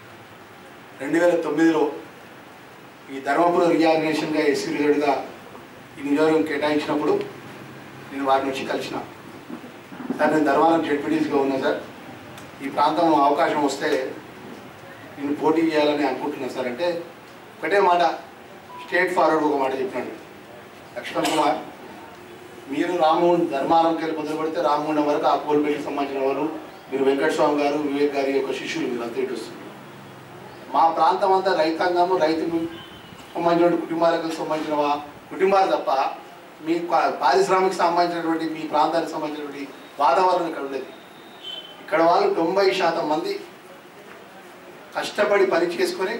2009లో ఈ ధర్మపురం రీఆర్గనైజేషన్గా ఎస్సీ లీడర్గా ఈ నియోజకవర్గం కేటాయించినప్పుడు నేను వారిని వచ్చి కలిసిన. సార్, నేను ధర్మారం జెడ్పీటీసీగా ఉన్నా సార్, ఈ ప్రాంతం అవకాశం వస్తే నేను పోటీ చేయాలని అనుకుంటున్నాను సార్ అంటే ఒకటే మాట, స్ట్రేట్ ఫార్వర్డ్ ఒక మాట చెప్పినాడు. లక్ష్మణ్ కుమార్, మీరు రామగుండం ధర్మారంకి వెళ్ళి మొదలు పెడితే రామగుండం వరకు ఆ కోల్పేటకి సంబంధించిన వారు, మీరు వెంకటస్వామి గారు, వివేక్ గారి యొక్క శిష్యులు, మీరు అంతా ఇటు వస్తుంది. మా ప్రాంతం అంతా రైతాంగము, రైతుకు సంబంధించిన కుటుంబాలకు సంబంధించిన కుటుంబాలు తప్ప మీ పారిశ్రామిక సంబంధించినటువంటి మీ ప్రాంతానికి సంబంధించినటువంటి వాతావరణం ఇక్కడ ఉండేది. ఇక్కడ వాళ్ళు 90% మంది కష్టపడి పని చేసుకొని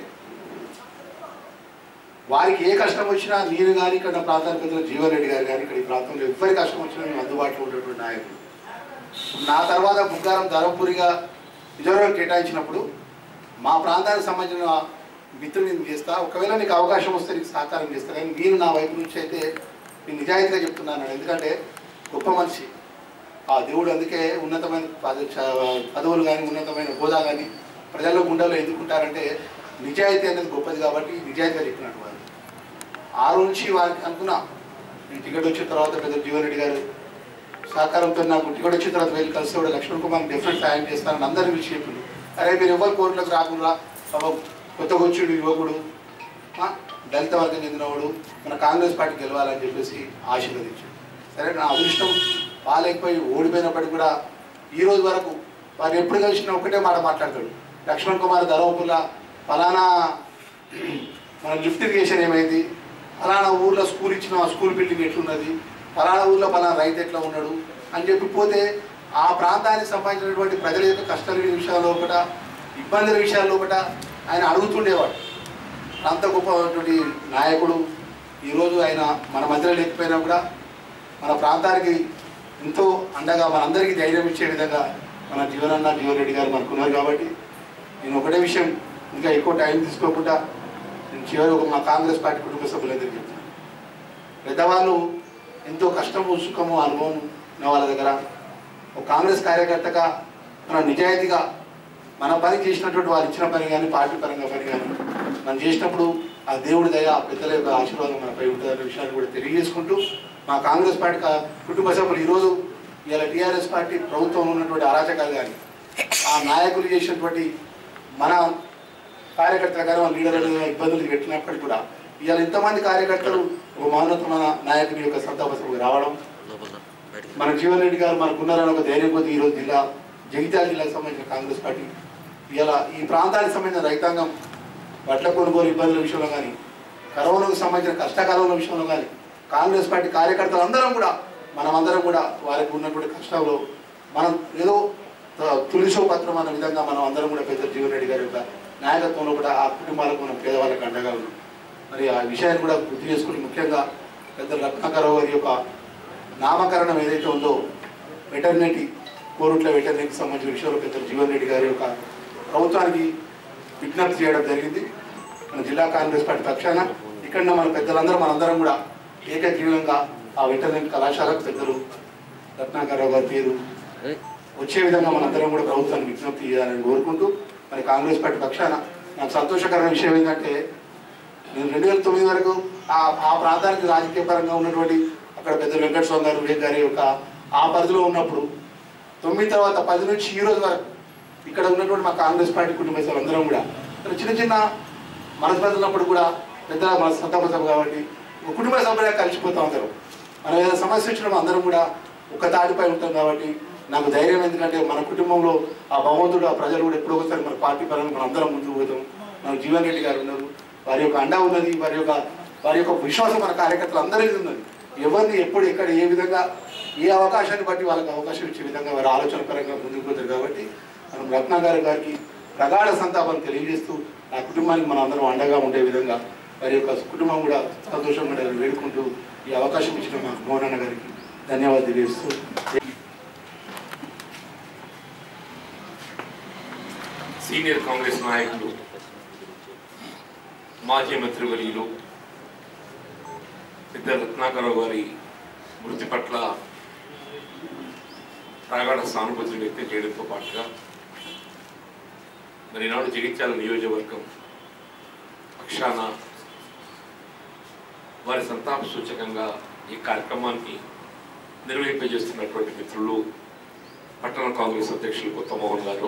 వారికి ఏ కష్టం వచ్చినా నేను కానీ ఇక్కడ నా ప్రాంతానికి పెద్దలు జీవన్ రెడ్డి గారు కానీ ఇక్కడ ఈ ప్రాంతంలో ఎవరి కష్టం వచ్చినా మేము అందుబాటులో ఉండేటువంటి నాయకుడు. నా తర్వాత బుగ్గారం ధర్మపురిగా నిజవర్గం కేటాయించినప్పుడు మా ప్రాంతానికి సంబంధించిన మిత్రులు నేను చేస్తా, ఒకవేళ నీకు అవకాశం వస్తే నీకు సహకారం చేస్తా, కానీ నేను నా వైపు నుంచి అయితే నేను నిజాయితీగా చెప్తున్నాను. ఎందుకంటే గొప్ప మనిషి ఆ దేవుడు, అందుకే ఉన్నతమైన పదవులు కానీ ఉన్నతమైన హోదా కానీ ప్రజల్లో గుండెలో ఎందుకుంటారంటే నిజాయితీ అనేది గొప్పది కాబట్టి నిజాయితీగా చెప్పినట్టు వారు. ఆ నుంచి వారికి అనుకున్నా, నేను టికెట్ వచ్చిన తర్వాత పెద్ద జీవన్ రెడ్డి గారు సహకారంతో నాకు టికెట్ వచ్చిన తర్వాత వెళ్ళి కలిసి కూడా లక్ష్మణ్ కుమార్ డెఫినెట్ సాయం చేస్తానని అందరినీ పిలిచి చెప్పిండు. అరే మీరు ఎవరు కోర్టులకు రాకుండా కొత్తగా వచ్చాడు యువకుడు, దళిత వర్గం చెందినవాడు, మన కాంగ్రెస్ పార్టీ గెలవాలని చెప్పేసి ఆశీర్వదించాడు. సరే, నా అదృష్టం బాగాలేకపోయి ఓడిపోయినప్పటికీ కూడా ఈ రోజు వరకు వారు ఎప్పుడు కలిసినా ఒకటే మాట మాట్లాడతాడు. లక్ష్మణ్ కుమార్ ధర్మపురిలో ఫలానా మన లిఫ్ట్ ఇరిగేషన్ ఏమైంది, ఫలానా ఊర్లో స్కూల్ ఇచ్చిన స్కూల్ బిల్డింగ్ ఎట్లున్నది, ఫలానా ఊర్లో ఫలానా రైతు ఎట్లా ఉన్నాడు అని చెప్పి పోతే ఆ ప్రాంతానికి సంబంధించినటువంటి ప్రజల యొక్క కష్టాల విషయాల లోపల, ఇబ్బందుల విషయాల లోపల ఆయన అడుగుతుండేవాడు. అంత గొప్పటువంటి నాయకుడు. ఈరోజు ఆయన మన మధ్యలో లేకపోయినా కూడా మన ప్రాంతానికి ఎంతో అండగా మనందరికీ ధైర్యం ఇచ్చే విధంగా మన జీవన్ రెడ్డి గారు మనకున్నారు. కాబట్టి నేను ఒకటే విషయం, ఇంకా ఎక్కువ టైం తీసుకోకుండా నేను చివరి మా కాంగ్రెస్ పార్టీ కుటుంబ సభ్యులందరికీ చెప్తున్నాను, పెద్దవాళ్ళు ఎంతో కష్టము సుఖము అనుభవం ఉన్న వాళ్ళ దగ్గర ఒక కాంగ్రెస్ కార్యకర్తగా మనం నిజాయితీగా మన పని చేసినటువంటి వాళ్ళు ఇచ్చిన పని కానీ పార్టీ పరంగా పని కానీ మనం చేసినప్పుడు ఆ దేవుడి దయ ఆ పెద్దల యొక్క ఆశీర్వాదం మనపై ఉంటుందనే విషయాన్ని కూడా తెలియజేసుకుంటూ మా కాంగ్రెస్ పార్టీ కుటుంబ సభ్యులు ఈరోజు ఇలా టీఆర్ఎస్ పార్టీ ప్రభుత్వంలో ఉన్నటువంటి అరాచకాలు కానీ ఆ నాయకులు చేసినటువంటి మన కార్యకర్తల కానీ మన లీడర్లు ఇబ్బందులు పెట్టినప్పటికీ కూడా ఇవాళ ఇంతమంది కార్యకర్తలు ఒక మహోన్నతమైన నాయకుని యొక్క సంతాప సభకు రావడం, మన జీవన్ రెడ్డి గారు మనకు ఉన్నారని ఒక ధైర్యం కొద్ది ఈరోజు జగిత్యాల జిల్లాకు సంబంధించిన కాంగ్రెస్ పార్టీ ఇలా ఈ ప్రాంతానికి సంబంధించిన రైతాంగం వడ్ల కొనుగోలు ఇబ్బందుల విషయంలో కానీ కరోనాకు సంబంధించిన కష్టకాలంలో విషయంలో కానీ కాంగ్రెస్ పార్టీ కార్యకర్తలు అందరం కూడా మనమందరం కూడా వారికి ఉన్నటువంటి కష్టాల్లో మనం ఏదో తులిసో పత్రం అన్న విధంగా మనం అందరం కూడా పెద్ద జీవన్ రెడ్డి గారి యొక్క నాయకత్వంలో కూడా ఆ కుటుంబాలకు మనం పేదవాళ్ళకి అండగా ఉన్నాం. మరి ఆ విషయాన్ని కూడా గుర్తు చేసుకుని ముఖ్యంగా పెద్ద రత్నాకరావు గారి యొక్క నామకరణం ఏదైతే ఉందో వెటర్నిటీ కోరుట్ల వెటర్నిటీకి సంబంధించిన విషయంలో పెద్ద జీవన్ రెడ్డి గారి యొక్క ప్రభుత్వానికి విజ్ఞప్తి చేయడం జరిగింది. మన జిల్లా కాంగ్రెస్ పార్టీ పక్షాన ఇక్కడ మన పెద్దలందరూ మనందరం కూడా ఏకగ్రీవంగా ఆ వెటర్నరీ కళాశాలకు పెద్దలు రత్నాకరావు గారి పేరు వచ్చే విధంగా మనందరం కూడా ప్రభుత్వాన్ని విజ్ఞప్తి చేయాలని కోరుకుంటూ మరి కాంగ్రెస్ పార్టీ పక్షాన నాకు సంతోషకరమైన విషయం ఏంటంటే నేను 2009 వరకు ఆ ప్రాంతానికి రాజకీయ పరంగా ఉన్నటువంటి అక్కడ పెద్ద వెంకటస్వామి గారు వివేక్ గారి యొక్క ఆ పరిధిలో ఉన్నప్పుడు 9 తర్వాత 10 నుంచి ఈ రోజు వరకు ఇక్కడ ఉన్నటువంటి మా కాంగ్రెస్ పార్టీ కుటుంబ సభ్యులందరం కూడా చిన్న చిన్న మనస్పర్ధలు ఉన్నప్పుడు కూడా పెద్ద మన సంతాప సభ కాబట్టి ఒక కుటుంబ సభ్యులుగా కలిసిపోతూ ఉంటారు. మనం ఏదైనా సమస్య వచ్చినప్పుడు అందరం కూడా ఒక తాటిపై ఉంటాం కాబట్టి నాకు ధైర్యం ఎందుకంటే మన కుటుంబంలో ఆ భగవంతుడు ఆ ప్రజలు కూడా ఎప్పుడో ఒకసారి మన పార్టీ పరంగా మనం అందరం ముందుకు పోతాం. మన జీవన్ రెడ్డి గారు ఉన్నారు, వారి యొక్క అండ ఉన్నది, వారి యొక్క విశ్వాసం మన కార్యకర్తలు అందరికీ ఉన్నది. ఎవరిని ఎప్పుడు ఎక్కడ ఏ విధంగా ఏ అవకాశాన్ని బట్టి వాళ్ళకి అవకాశం ఇచ్చే విధంగా వారి ఆలోచన పరంగా ముందుకు పోతారు కాబట్టి మనం రత్నాకర్ గారికి ప్రగాఢ సంతాపాన్ని తెలియజేస్తూ ఆ కుటుంబానికి మనం అందరం అండగా ఉండే విధంగా వారి యొక్క కుటుంబం కూడా సంతోషంగా వేడుకుంటూ ఈ అవకాశం ఇచ్చిన మా మోహన్ గారికి ధన్యవాదాలు తెలియజేస్తూ సీనియర్ కాంగ్రెస్ నాయకులు మాజీ మంత్రివర్యులు పెద్ద రత్నాకరావు గారి మృతి పట్ల ప్రగాఢ సానుభూతిని వ్యక్తం చేయడంతో పాటుగా మరి ఈనాడు జగిత్యాల నియోజకవర్గం పక్షాన వారి సంతాప సూచకంగా ఈ కార్యక్రమాన్ని నిర్వహింపజేస్తున్నటువంటి మిత్రులు పట్టణ కాంగ్రెస్ అధ్యక్షులు కొత్త మోహన్ గారు,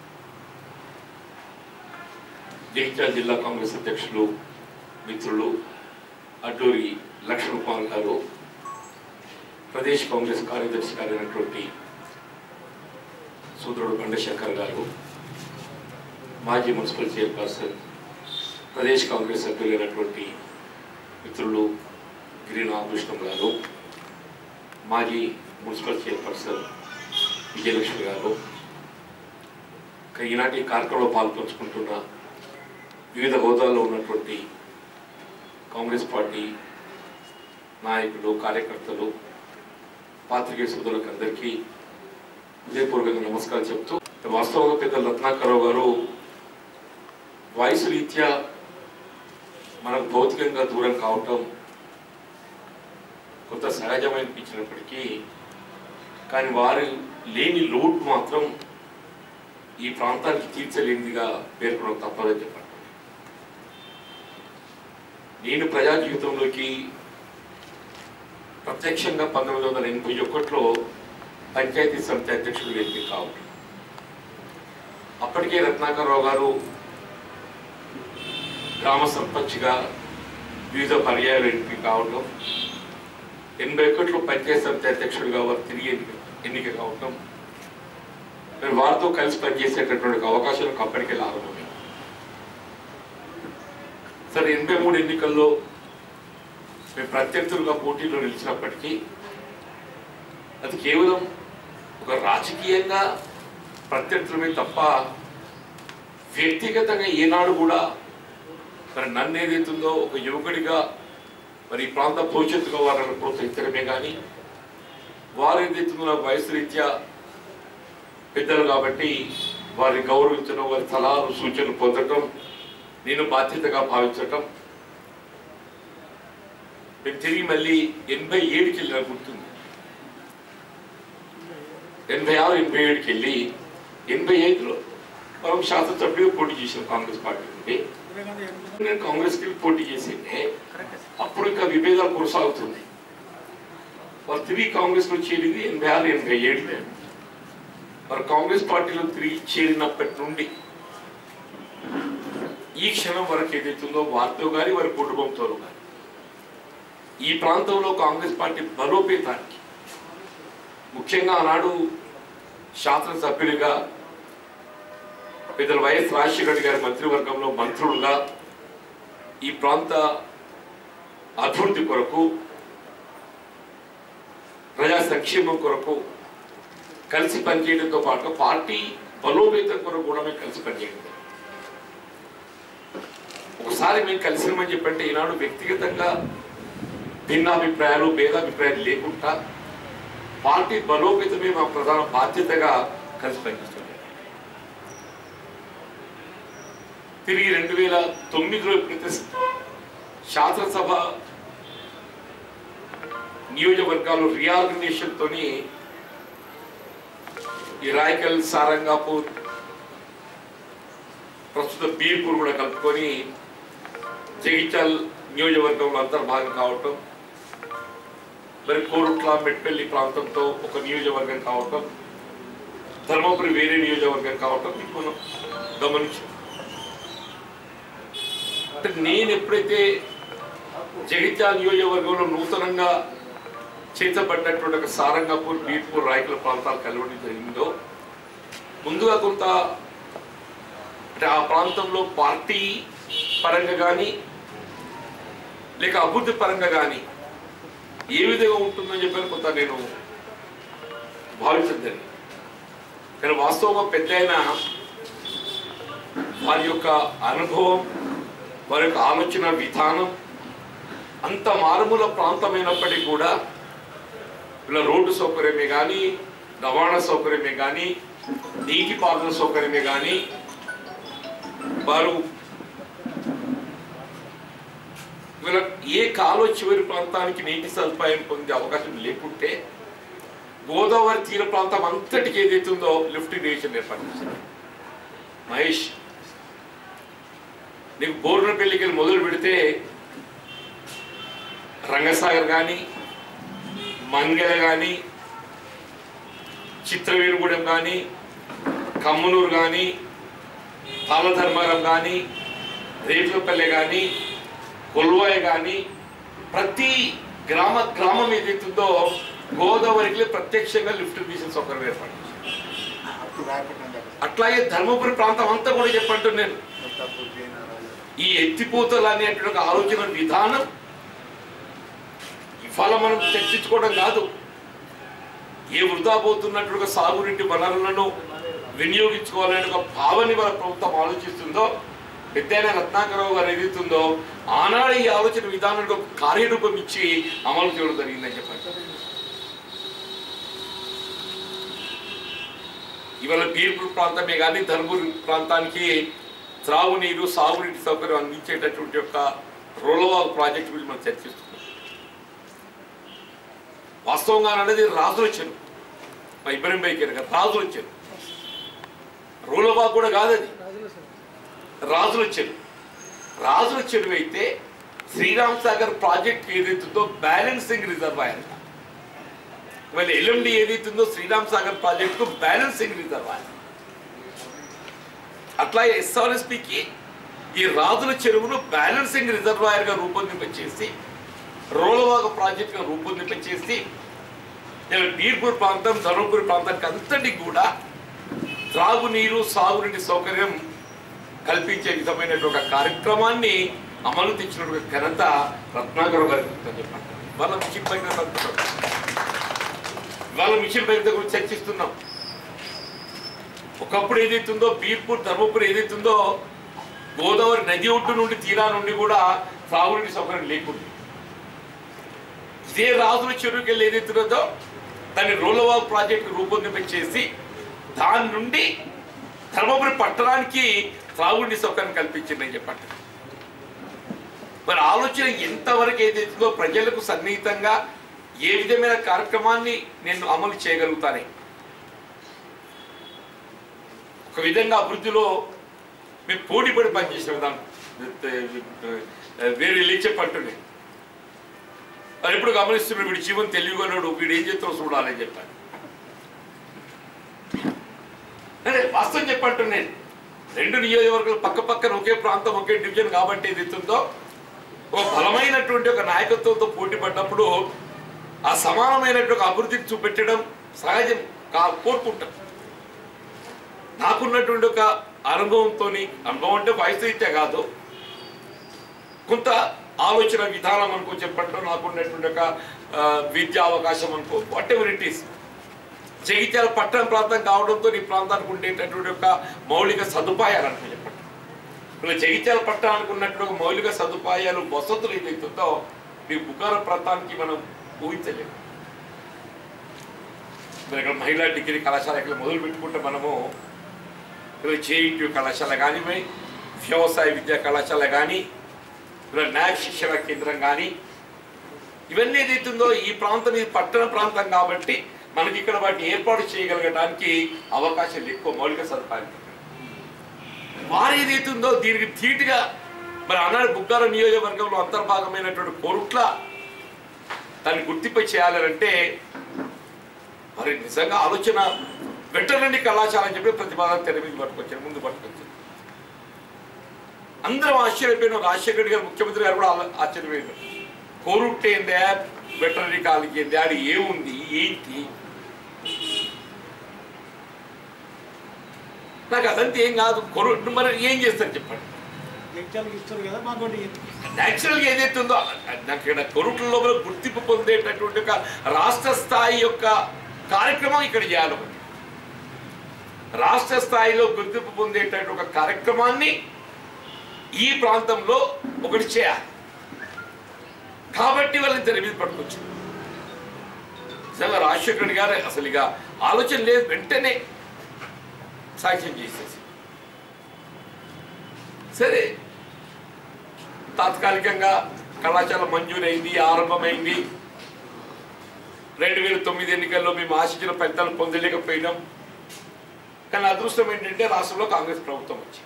జగిత్యాల జిల్లా కాంగ్రెస్ అధ్యక్షులు మిత్రులు అడ్డూరి లక్ష్మణ్ కుమార్ గారు, ప్రదేశ్ కాంగ్రెస్ కార్యదర్శి గారైనటువంటి సోదరుడు బండశంకర్ గారు, మాజీ మున్సిపల్ చైర్పర్సన్ ప్రదేశ్ కాంగ్రెస్ సభ్యులైనటువంటి మిత్రులు గిరి నాగకృష్ణం గారు, మాజీ మున్సిపల్ చైర్పర్సన్ విజయలక్ష్మి గారు, ఈనాటి కార్యక్రమంలో పాల్పంచుకుంటున్న వివిధ హోదాల్లో ఉన్నటువంటి కాంగ్రెస్ పార్టీ నాయకులు, కార్యకర్తలు, పాత్రికేయ సోదరులకు అందరికీ హృదయపూర్వకంగా నమస్కారం చెప్తూ, వాస్తవంగా పెద్ద రత్నాకరావు గారు వయసు రీత్యా మనకు భౌతికంగా దూరం కావటం కొంత సహజమనిపించినప్పటికీ కానీ వారు లేని లోటు మాత్రం ఈ ప్రాంతానికి తీర్చలేనిదిగా పేర్కొనడం తప్పదని చెప్పండి. నేను ప్రజా జీవితంలోకి ప్రత్యక్షంగా 1981లో పంచాయతీ సమితి అధ్యక్షుడు ఎంపిక కావడం, అప్పటికే రత్నాకరరావు గారు గ్రామ సర్పంచ్గా వివిధ పర్యాయాలు ఎంపిక కావడం, 81లో పంచాయతీ సమితి అధ్యక్షుడిగా వారు తిరిగి ఎన్నిక కావడం, మేము వారితో కలిసి పనిచేసేటటువంటి అవకాశం అప్పటికే ఆరంభమైంది. సరే 83 ఎన్నికల్లో మేము ప్రత్యర్థులుగా పోటీలో నిలిచినప్పటికీ అది కేవలం ఒక రాజకీయంగా ప్రత్యర్థులమే తప్ప వ్యక్తిగతంగా ఏనాడు కూడా మరి నన్ను ఏదైతుందో ఒక యువకుడిగా మరి ఈ ప్రాంత భవిష్యత్తుగా వారిని ప్రోత్సహించడమే కానీ వారు ఏదైతుందో వయసు రీత్యా పెద్దలు కాబట్టి వారిని గౌరవించడం, వారి సలహాలు సూచనలు పొందడం నేను బాధ్యతగా భావించటం. మేము తిరిగి మళ్ళీ 87కి వెళ్ళిన గుర్తుంది, 86, 87కి వెళ్ళి 85లో మనం శాసనసభ్యుడిగా పోటీ చేసాం కాంగ్రెస్ పార్టీ నుండి. నేను కాంగ్రెస్కి పోటీ చేసిందే అప్పుడు ఇంకా విభేదాలు కొనసాగుతుంది. వాళ్ళు తిరిగి కాంగ్రెస్లో చేరింది 86-87. మరి కాంగ్రెస్ పార్టీలో తిరిగి చేరినప్పటి నుండి ఈ క్షణం వరకు ఏదైతుందో వారితో కానీ వారి కుటుంబంతో కానీ ఈ ప్రాంతంలో కాంగ్రెస్ పార్టీ బలోపేతానికి ముఖ్యంగా ఆనాడు శాసనసభ్యులుగా పెద్దల వైఎస్ రాజశేఖర రెడ్డి గారి మంత్రివర్గంలో మంత్రులుగా ఈ ప్రాంత అభివృద్ధి కొరకు ప్రజా సంక్షేమం కొరకు కలిసి పనిచేయడంతో పాటు పార్టీ బలోపేతం కొరకు కూడా మేము కలిసి పనిచేయడం. ఒకసారి మేము కలిసినామని చెప్పంటే ఈనాడు వ్యక్తిగతంగా భిన్నాభిప్రాయాలు భేదాభిప్రాయాలు లేకుండా పార్టీ బలోపేతమే మా ప్రధాన బాధ్యతగా కలిసి పనిచేస్తుంది. తిరిగి 2009లో ఎప్పుడైతే శాసనసభ నియోజకవర్గాలు రీఆర్గనైజేషన్తో ఈ రాయకల్, సారంగాపూర్, ప్రస్తుత బీర్పూర్ కూడా కలుపుకొని జగిత్యాల నియోజకవర్గంలో అంతర్భాగం కావటం, మరి కోరుట్ల, మెట్పల్లి ప్రాంతంతో ఒక నియోజకవర్గం కావటం, ధర్మపురి వేరే నియోజకవర్గం కావటం మనం గమనించాం. అంటే నేను ఎప్పుడైతే జగిత్యాల నియోజకవర్గంలో నూతనంగా చేర్చబడ్డటువంటి ఒక సారంగాపూర్, బీర్పూర్, రాయకల్ ప్రాంతాలు కలవడం జరిగిందో ముందుగా కొంత అంటే ఆ ప్రాంతంలో పార్టీ పరంగా కానీ లేక అభివృద్ధి పరంగా కానీ ఏ విధంగా ఉంటుందని చెప్పని కొంత నేను భావించడం జరిగింది. కానీ వాస్తవంగా పెద్ద అయిన వారి యొక్క అనుభవం, వారి యొక్క ఆలోచన విధానం అంత మారుమూల ప్రాంతమైనప్పటికీ కూడా ఇలా రోడ్డు సౌకర్యమే కానీ, రవాణా సౌకర్యమే కానీ, నీటిపారుదల సౌకర్యమే కానీ, వారు వీళ్ళ ఏ కాలువ చివరి ప్రాంతానికి నీటి సదుపాయం పొందే అవకాశం లేకుంటే గోదావరి తీర ప్రాంతం అంతటికి ఏదైతుందో లిఫ్ట్ ఇరిగేషన్ ఏర్పాటు చేశారు. మహేష్, నీకు బోర్నపల్లికి వెళ్ళి మొదలు పెడితే రంగసాగర్ కానీ, మంగళ కానీ, చిత్రవేణుగూడెం కానీ, కమ్మనూరు కానీ, తాళధర్మారం కానీ, రేట్లపల్లె కానీ, కొల్వాయ కానీ, ప్రతి గ్రామం ఏదైతుందో గోదావరికి ప్రత్యక్షంగా లిఫ్ట్ ఇరిగేషన్ సౌకర్యం ఏర్పాటు చేశారు. అట్లాగే ధర్మపురి ప్రాంతం అంతా కూడా చెప్పంటు నేను ఈ ఎత్తిపోతలు అనేటువంటి ఆలోచన విధానం ఇవాళ మనం చర్చించుకోవడం కాదు. ఏ వృధా పోతున్నట్టుగా సాగునీటి వనరులను వినియోగించుకోవాలనే ఒక భావన మన ప్రభుత్వం ఆలోచిస్తుందో, పెద్దయిన రత్నాకరరావు గారు ఏదైతుందో ఆనాడు ఈ ఆలోచన విధానానికి ఒక కార్యరూపం ఇచ్చి అమలు చేయడం జరిగిందని చెప్పండి. ఇవాళ బీర్పూర్ ప్రాంతమే కానీ ధర్మపురి ప్రాంతానికి త్రాగునీరు, సాగునీటి సౌకర్యం అందించేటటువంటి యొక్క రోలవాగు ప్రాజెక్టు గురించి మనం చర్చిస్తున్నాం. వాస్తవంగా అనేది రాజుల చెరువు, మా ఇబ్రహీం భాయ్ గారు రాజుల చెరువు, రోలవాగు కూడా కాదు, అది రాజుల చెరువు. రాజుల చెరువు అయితే శ్రీరామ్ సాగర్ ప్రాజెక్ట్ ఏదైతుందో బ్యాలెన్సింగ్ రిజర్వాయర్, ఇవాళ ఎల్ఎండి ఏదైతుందో శ్రీరామ్ సాగర్ ప్రాజెక్టుకు బ్యాలెన్సింగ్ రిజర్వాయర్. అట్లా ఎస్ఆర్ఎస్పికి ఈ రాజుల చెరువును బ్యాలెన్సింగ్ రిజర్వాయర్గా రూపొందింపచేసి, రోలవాగు ప్రాజెక్టుగా రూపొందింపచేసి బీర్పూర్ ప్రాంతం, ధర్మపురి ప్రాంతానికి అంతటికి కూడా త్రాగునీరు, సాగునీటి సౌకర్యం కల్పించే విధమైనటువంటి ఒక కార్యక్రమాన్ని అమలు తెచ్చినటువంటి ఘనత రత్నాకర్ గారికి చెప్పండి. వాళ్ళ మిషన్ భగీరథ గురించి చర్చిస్తున్నాం. ఒకప్పుడు ఏదైతుందో బీర్పూర్, ధర్మపురి ఏదైతుందో గోదావరి నది ఒడ్డు నుండి తీరా నుండి కూడా త్రాగునీటి సౌకర్యం లేకుండా ఇదే రాజుల చెరువుకి వెళ్ళి ఏదైతున్నదో దాన్ని రోలవాగు ప్రాజెక్టు రూపొందింపచేసి దాని నుండి ధర్మపురి పట్టణానికి త్రాగునీటి సౌకర్యం కల్పించిందని చెప్పండి. మరి ఆలోచన ఎంతవరకు ఏదైతుందో ప్రజలకు సన్నిహితంగా ఏ విధమైన కార్యక్రమాన్ని నేను అమలు చేయగలుగుతానే. ఒక విధంగా అభివృద్ధిలో మేము పోటీపడి పనిచేసిన విధానం వేరే చెప్పంటుండే మరి ఎప్పుడు గమనిస్తున్నాడు వీడి జీవనం తెలియగలడు వీడు ఏం చేస్తాడో చూడాలని చెప్పాను. అంటే వాస్తవం చెప్పంటు నేను 2 నియోజకవర్గాలు పక్క పక్కన ఒకే ప్రాంతం ఒకే డివిజన్ కాబట్టి ఏదైతుందో ఒక బలమైనటువంటి ఒక నాయకత్వంతో పోటీ పడ్డప్పుడు ఆ సమానమైనటువంటి ఒక అభివృద్ధిని చూపెట్టడం సహజం కోరుకుంటాం. నాకున్నటువంటి ఒక అనుభవం అంటే వయసు రీత్యా కాదు, కొంత ఆలోచన విధానం అనుకో చెప్పంటాం, నాకున్నటువంటి ఒక విద్యా అవకాశం అనుకో, whatever it is. Jagtial పట్టణ ప్రాంతం కావడంతో ఈ ప్రాంతానికి ఉండేటటువంటి ఒక మౌలిక సదుపాయాలు అనుకో చెప్పండి. ఇలా జగిత్యాల పట్టణానికి ఉన్నటువంటి మౌలిక సదుపాయాలు వసతులు ఏదైతుందో మీ బుకారం ప్రాంతానికి మనం ఊహించలేము. మరి ఇక్కడ మహిళా డిగ్రీ కళాశాల ఇక్కడ మొదలు పెట్టుకుంటే మనము జేఈటీ కళాశాల కానివ్వండి, వ్యవసాయ విద్యా కళాశాల కానీ, ఇలా న్యాక్ శిక్షణ కేంద్రం కానీ, ఇవన్నీ ఏదైతుందో ఈ ప్రాంతం ఇది పట్టణ ప్రాంతం కాబట్టి మనకి ఇక్కడ వాటిని ఏర్పాటు చేయగలగడానికి అవకాశాలు ఎక్కువ, మౌలిక సదుపాయాలు. వారు ఏదైతుందో దీనికి ధీటుగా మరి అన్నాడు బుగ్గారం నియోజకవర్గంలో అంతర్భాగమైనటువంటి కోరుట్ల దాన్ని గుర్తింపు చేయాలంటే మరి నిజంగా ఆలోచన వెటరనరీ కళాశాల అని చెప్పి ప్రతిపాదన తెర మీద పట్టుకొచ్చారు, ముందు పట్టుకొచ్చారు. అందరం ఆశ్చర్యపోయినాం. రాజశేఖర రెడ్డి గారు ముఖ్యమంత్రి గారు కూడా ఆశ్చర్యపోయినారు. కోరుట్ట ఏందా, వెటరనరీ కాలేజీ ఏంది, ఆడ ఏముంది ఏంటి. నాకు అదంతా ఏం కాదు. కోరుట్టు మరి ఏం చేస్తారు చెప్పండి. న్యాచురల్గా ఏదైతుందో నాకు ఇక్కడ కోరుట్ల లోపల గుర్తింపు పొందేటటువంటి ఒక రాష్ట్ర స్థాయి యొక్క కార్యక్రమం ఇక్కడ చేయాలి. రాష్ట్ర స్థాయిలో గుర్తింపు పొందేటటువంటి ఒక కార్యక్రమాన్ని ఈ ప్రాంతంలో ఒకటి చేయాలి కాబట్టి వాళ్ళని తెర మీద పట్టుకొచ్చింది. నిజంగా రాజశేఖర రెడ్డి గారు అసలు ఇక ఆలోచన లేదు, వెంటనే సాక్ష్యం చేసేసి సరే తాత్కాలికంగా కళాశాల మంజూరైంది, ఆరంభమైంది. 2009 ఎన్నికల్లో మేము ఆశించిన ఫలితాలు పొందలేకపోయినాం. కానీ అదృష్టం ఏంటంటే రాష్ట్రంలో కాంగ్రెస్ ప్రభుత్వం వచ్చింది,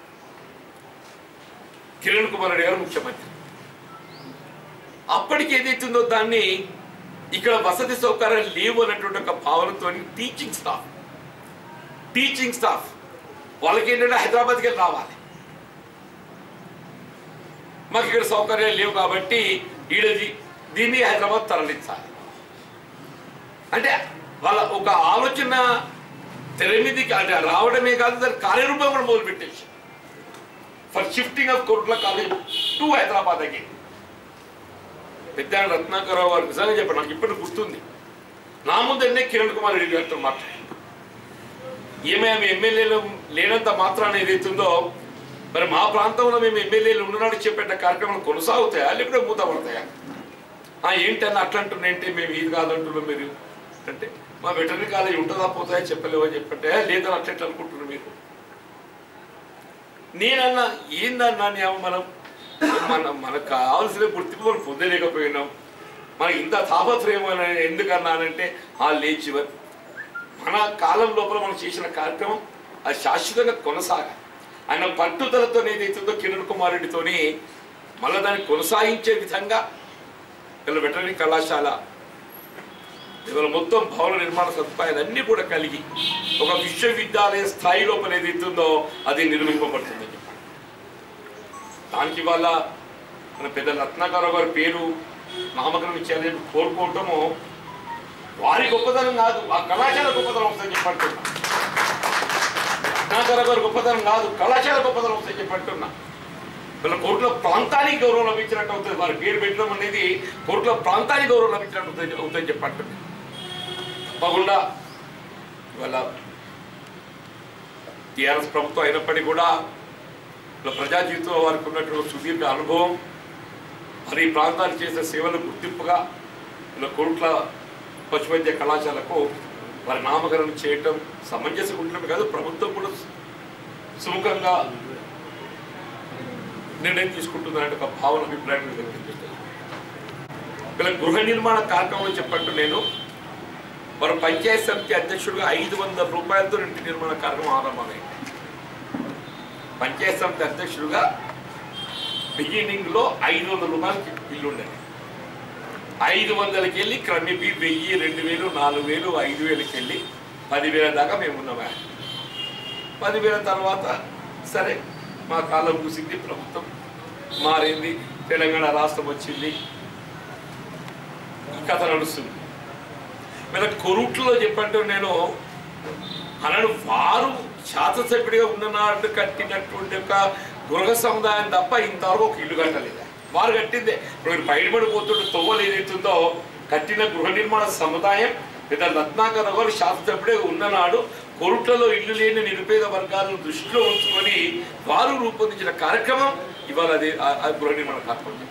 కిరణ్ కుమార్ రెడ్డి గారు ముఖ్యమంత్రి. అప్పటికి ఏదైతుందో దాన్ని ఇక్కడ వసతి సౌకర్యాలు లేవు అన్నటువంటి ఒక భావనతో టీచింగ్ స్టాఫ్ వాళ్ళకి ఏంటంటే హైదరాబాద్కి వెళ్ళి రావాలి, మాకు ఇక్కడ సౌకర్యాలు లేవు కాబట్టి దీన్ని హైదరాబాద్ తరలించాలి అంటే వాళ్ళ ఒక ఆలోచన తెర మీదకి అంటే రావడమే కాదు, దాని కార్యరూపం కూడా మొదలుపెట్టేసి for shifting of Korutla college to Hyderabad again. పెద్ద రత్నాకరరావు గారు నిజంగా చెప్పారు, నాకు ఇప్పుడు గుర్తుంది. నా ముందరనే కిరణ్ కుమార్ రెడ్డి గారితో మాట్లాడి ఏమేమి ఎమ్మెల్యేలు లేనంత మాత్రాన్ని ఏదైతుందో మరి మా ప్రాంతంలో మేము ఎమ్మెల్యేలు ఉన్ననాడు చెప్పేట కార్యక్రమాలు కొనసాగుతాయా లేకపోతే మూత పడతాయా? ఏంటన్నా అట్లా అంటున్నాయంటే మేము ఇది కాదంటున్నాం మీరు అంటే మా వెటర్నరీ కాలేజ్ ఉంటుందా పోతాయా చెప్పలేవో చెప్పంటే లేదని అట్లా ఎట్లా అనుకుంటున్నారు మీరు. నేనన్నా ఏందన్నా మనకు కావాల్సిన గుర్తింపు మనం పొందలేకపోయినాం, మనకి ఇంత తాపత్రయం ఎందుకన్నానంటే లేచివర్ మన కాలం లోపల మనం చేసిన కార్యక్రమం అది శాశ్వతంగా కొనసాగాలి. ఆయన పట్టుదలతో ఏదైతుందో కిరణ్ కుమార్ రెడ్డితోని మళ్ళీ దాన్ని కొనసాగించే విధంగా ఇలా వెటరనరీ కళాశాల ఇవాళ మొత్తం భవన నిర్మాణ సదుపాయాలన్నీ కూడా కలిగి ఒక విశ్వవిద్యాలయ స్థాయి లోపల ఏదైతుందో అది నిర్మింపబడుతుందని చెప్పి దానికి వాళ్ళ మన పెద్ద రత్నాకరరావు గారి పేరు నామకరణం ఇచ్చేయాలని కోరుకోవటము వారి గొప్పతనం కాదు, ఆ కళాశాల గొప్పతనం వస్తుందని చెప్పంటున్నా. రత్నాకరరావు గారి గొప్పతనం కాదు, కళాశాల గొప్పతనం వస్తుందని చెప్పంటున్నా. వీళ్ళ కోర్టుల ప్రాంతానికి గౌరవం లభించినట్టు అవుతుంది, వారి పేరు పెట్టడం అనేది కోర్టుల ప్రాంతానికి గౌరవం లభించినట్టు అవుతుందని చెప్పంటున్నా. తప్పకుండా ఇవాళ టీఆర్ఎస్ ప్రభుత్వం అయినప్పటికీ కూడా ప్రజా జీవితంలో వారికి ఉన్నటువంటి సుదీర్ఘ అనుభవం మరి ఈ ప్రాంతానికి చేసిన సేవలు గుర్తింపుగా ఇలా కోరుట్ల పశువైద్య కళాశాలకు వారి నామకరణం చేయటం సమంజసం ఉండటమే కాదు, ప్రభుత్వం కూడా సుముఖంగా నిర్ణయం తీసుకుంటుందనే ఒక భావన అభిప్రాయం వ్యక్తం చేస్తారు. వీళ్ళ గృహ నిర్మాణ కార్యక్రమం చెప్పట్టు నేను మరి పంచాయతీ సమితి అధ్యక్షుడిగా 500 రూపాయలతో ఇంటి నిర్మాణ కార్యక్రమం ఆరంభమైంది. పంచాయతీ సమితి అధ్యక్షుడిగా బిగినింగ్లో 500 రూపాయలకి ఇల్లు ఉండేది. 500కి వెళ్ళి క్రమేపీ 1000, 2000, 4000, 5000కి వెళ్ళి 10,000 దాకా మేము ఉన్నామా. 10,000 తర్వాత సరే మా కాలం కూసింది, ప్రభుత్వం మారింది, తెలంగాణ రాష్ట్రం వచ్చింది, ఈ కథ నడుస్తుంది. మన కొరుట్లో చెప్పంటే నేను అన్నాడు వారు శాసనసభ్యుడిగా ఉన్ననాడు కట్టినటువంటి ఒక గృహ సముదాయం తప్ప ఇంతవరకు ఒక ఇల్లు కట్టలేదు. వారు కట్టిందే ఇప్పుడు బయటపడిపోతుంటే తొవ్వలు ఏదైతుందో కట్టిన గృహ నిర్మాణ సముదాయం పెద్ద రత్నాకర్ గారు శాసనసభ్యుడిగా ఉన్ననాడు కొరుట్లలో ఇల్లు లేని నిరుపేద వర్గాలను దృష్టిలో ఉంచుకొని వారు రూపొందించిన కార్యక్రమం ఇవాళ అది గృహ నిర్మాణ కార్యక్రమం.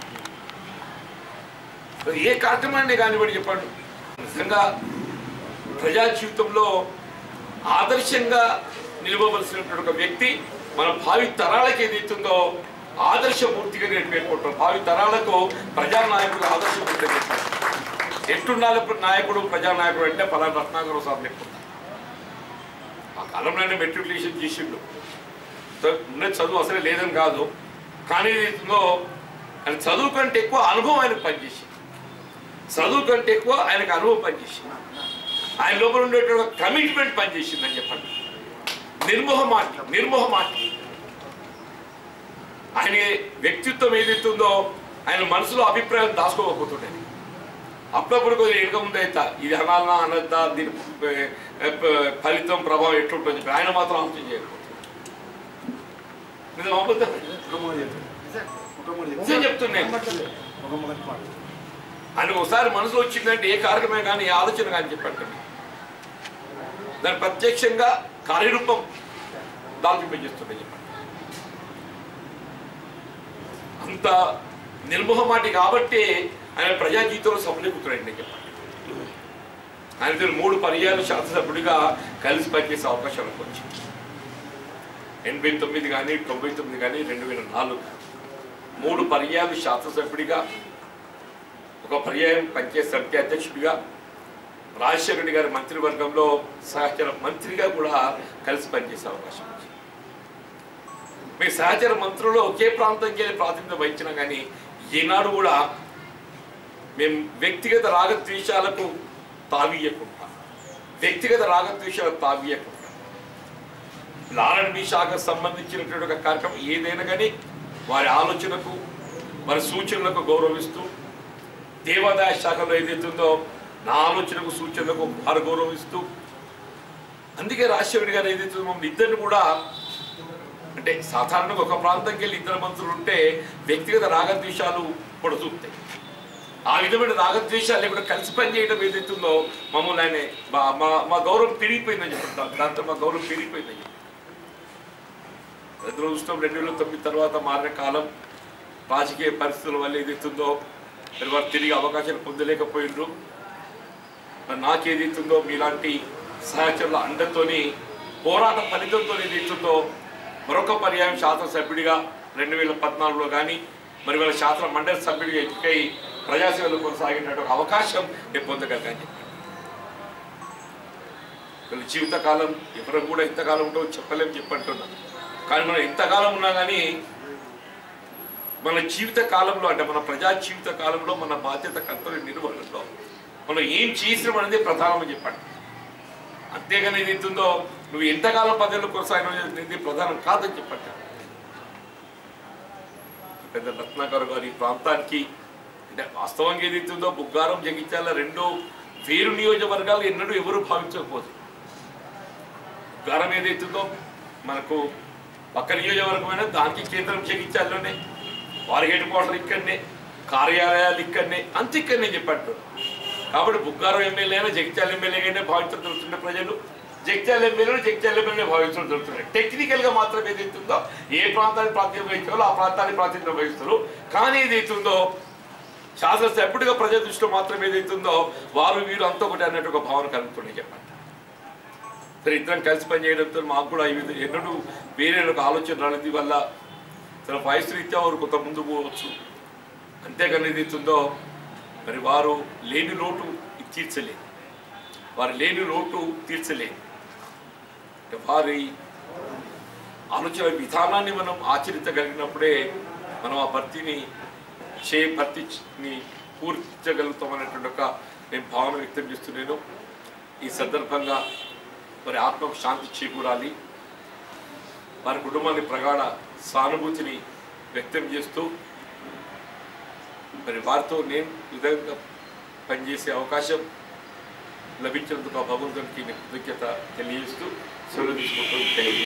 ఏ కార్యక్రమాన్ని కానివ్వండి చెప్పండి, నిజంగా ప్రజా జీవితంలో ఆదర్శంగా నిలవవలసినటువంటి ఒక వ్యక్తి మన భావి తరాలకు ఏదైతుందో ఆదర్శమూర్తిగా నేను పేర్కొంటాను. భావి తరాలకు ప్రజానాయకుడు ఆదర్శమూర్తిగా చెప్పారు. ఎట్టుండాలి నాయకుడు ప్రజానాయకుడు అంటే పలానా రత్నాకర్ సార్ లేకుండా ఆ కాలంలోనే మెట్రికులేషన్ చేసిండు. చదువు అసలే లేదని కాదు, కానీ ఆయన చదువు కంటే ఎక్కువ అనుభవం ఆయనకు పనిచేసింది. చదువు కంటే ఎక్కువ ఆయనకు అనుభవం పనిచేసింది. ఆయన లోపల ఉండేటువంటి కమిట్మెంట్ పనిచేసిందని చెప్పండి. నిర్మోహమాటి ఆయన వ్యక్తిత్వం ఏదైతుందో ఆయన మనసులో అభిప్రాయం దాచుకోకపోతుండేది. అప్పుడప్పుడు కొద్దిగా ఎనక ముందు అవుతా ఇది అనాలనా అనద్దా, దీని ఫలితం ప్రభావం ఎట్లుంటుంది చెప్పి ఆయన మాత్రం ఆలోచన చేయకపోతుంది. చెప్తున్నాను ఆయన ఒకసారి మనసులో వచ్చిందంటే ఏ కార్యక్రమే కానీ ఏ ఆలోచన కానీ చెప్పండి దాన్ని ప్రత్యక్షంగా కార్యరూపం దాల్చిపెట్టిస్తుండే చెప్పండి. అంత నిర్మోహమాటి కాబట్టి ఆయన ప్రజా జీవితంలో సఫలీకృతుడండి చెప్పండి. ఆయనతో 3 పర్యాయాలు శాసనసభ్యుడిగా కలిసి పనిచేసే అవకాశం వచ్చింది. 89 కానీ 99 కానీ 2004 3 పర్యాయాలు శాసనసభ్యుడిగా, ఒక పర్యాయం పంచాయతీ సమితి అధ్యక్షుడిగా, రాజశేఖర రెడ్డి గారి మంత్రివర్గంలో సహచర మంత్రిగా కూడా కలిసి పనిచేసే అవకాశం వచ్చింది. మీ సహచర మంత్రులు ఒకే ప్రాంతంకి వెళ్ళి ప్రాతినిధ్యం వహించినా కానీ ఈనాడు కూడా మేము వ్యక్తిగత రాగద్వేషాలకు తావీయకుండా ఆర్ఎండ్బి శాఖకు సంబంధించినటువంటి ఒక కార్యక్రమం ఏదైనా కానీ వారి ఆలోచనకు వారి సూచనలకు గౌరవిస్తూ, దేవాదాయ శాఖలో ఏదైతుందో నా ఆలోచనకు సూచనలకు వారు గౌరవిస్తూ, అందుకే రాజశేఖర గారు ఏదైతుందో మమ్మల్ని ఇద్దరిని కూడా అంటే సాధారణంగా ఒక ప్రాంతంకి వెళ్ళి 2 మంత్రులు ఉంటే వ్యక్తిగత రాగద్వేషాలు పొడుచుతాయి. ఆ విధమైన రాగద్వేషాలు లేకుండా కలిసి పనిచేయడం ఏదైతుందో మమ్మల్ని ఆయన మా గౌరవం పెరిగిపోయిందని చెప్తాం. దాంతో మా గౌరవం పెరిగిపోయిందని చెప్పి దురదృష్టం 2009 తర్వాత మారిన కాలం రాజకీయ పరిస్థితుల వల్ల ఏదైతుందో వారు తిరిగి అవకాశాలు పొందలేకపోయినరు. నాకేదైతుందో మీలాంటి సహచరుల అండతోని పోరాట ఫలితంతో ఏదైతుందో మరొక పర్యాయం శాసనసభ్యుడిగా 2014లో కానీ మరి వాళ్ళ శాసన మండలి సభ్యుడిగా ఎన్నికై ప్రజాసేవలు కొనసాగినటువంటి అవకాశం నేను పొందగలిగాని చెప్పాను. వీళ్ళ జీవితకాలం ఎవరు కూడా ఇంతకాలం ఉంటుందో చెప్పలేము చెప్పంటున్నాం. కానీ మనం ఇంతకాలం ఉన్నా కానీ మన జీవిత కాలంలో అంటే మన ప్రజా జీవిత కాలంలో మన బాధ్యత కర్తవ్య నిర్వహణలో మనం ఏం చేసినాం అనేది ప్రధానమని చెప్పండి. అంతేగాని ఇది ఎంతుందో నువ్వు ఎంతకాలం పదవులు కొనసాగినది ప్రధానం కాదని చెప్పండి. పెద్ద రత్నాకర్ గారు ఈ ప్రాంతానికి అంటే వాస్తవంగా ఏది ఎంతుందో బుగ్గారం, జగిత్యాల 2 వేరు నియోజకవర్గాలు ఎన్నడూ ఎవరు భావించకపోదు. బుగ్గారం ఏదైతుందో మనకు పక్క నియోజకవర్గమైన దానికి కేంద్రం జగిత్యాలలోనే, వారి హెడ్ క్వార్టర్ ఇక్కడనే, కార్యాలయాలు ఇక్కడనే, అంత ఇక్కడనే చెప్పట్టు. కాబట్టి బుగ్గారం ఎమ్మెల్యే అయినా జగిత్యాల ఎమ్మెల్యేగానే భావించడం జరుగుతుండే ప్రజలు, జగిత్యాల ఎమ్మెల్యేను జగిత్యాల ఎమ్మెల్యే భావించడం జరుగుతున్నాయి. టెక్నికల్గా మాత్రం ఏదైతుందో ఏ ప్రాంతానికి ప్రాతినిధ్యం వహించాలో ఆ ప్రాంతానికి ప్రాతినిధ్యం వహిస్తారు. కానీ ఏదైతుందో శాసనసభ్యుడిగా ప్రజల దృష్టిలో మాత్రం ఏదైతుందో వారు వీరు అంతా ఒకటి అన్నట్టు ఒక భావన కలుగుతున్నాయి చెప్పండి. సరే ఇద్దరం కలిసి పనిచేయడంతో మాకు కూడా ఎన్నడూ వేరే ఒక ఆలోచన రాలేదు. వల్ల సరే వయసు రీత్యా వారు కొంత ముందు పోవచ్చు. అంతేకాని ఏదైతుందో మరి వారు లేని లోటు తీర్చలేదు. వారి లేని లోటు తీర్చలేదు. వారి ఆలోచన విధానాన్ని మనం ఆచరించగలిగినప్పుడే మనం ఆ భర్తీని పూర్తించగలుగుతామనేటువంటి ఒక నేను భావన వ్యక్తం చేస్తున్నాను. ఈ సందర్భంగా మరి ఆత్మకు శాంతి చేకూరాలి, వారి కుటుంబాన్ని ప్రగాఢ సానుభూతిని వ్యక్తం చేస్తూ మరి వారితో నేను విధంగా పనిచేసే అవకాశం లభించినందుకు ఆ భగవంతునికి కృతజ్ఞత తెలియజేస్తూ సెలవు తీసుకుంటూ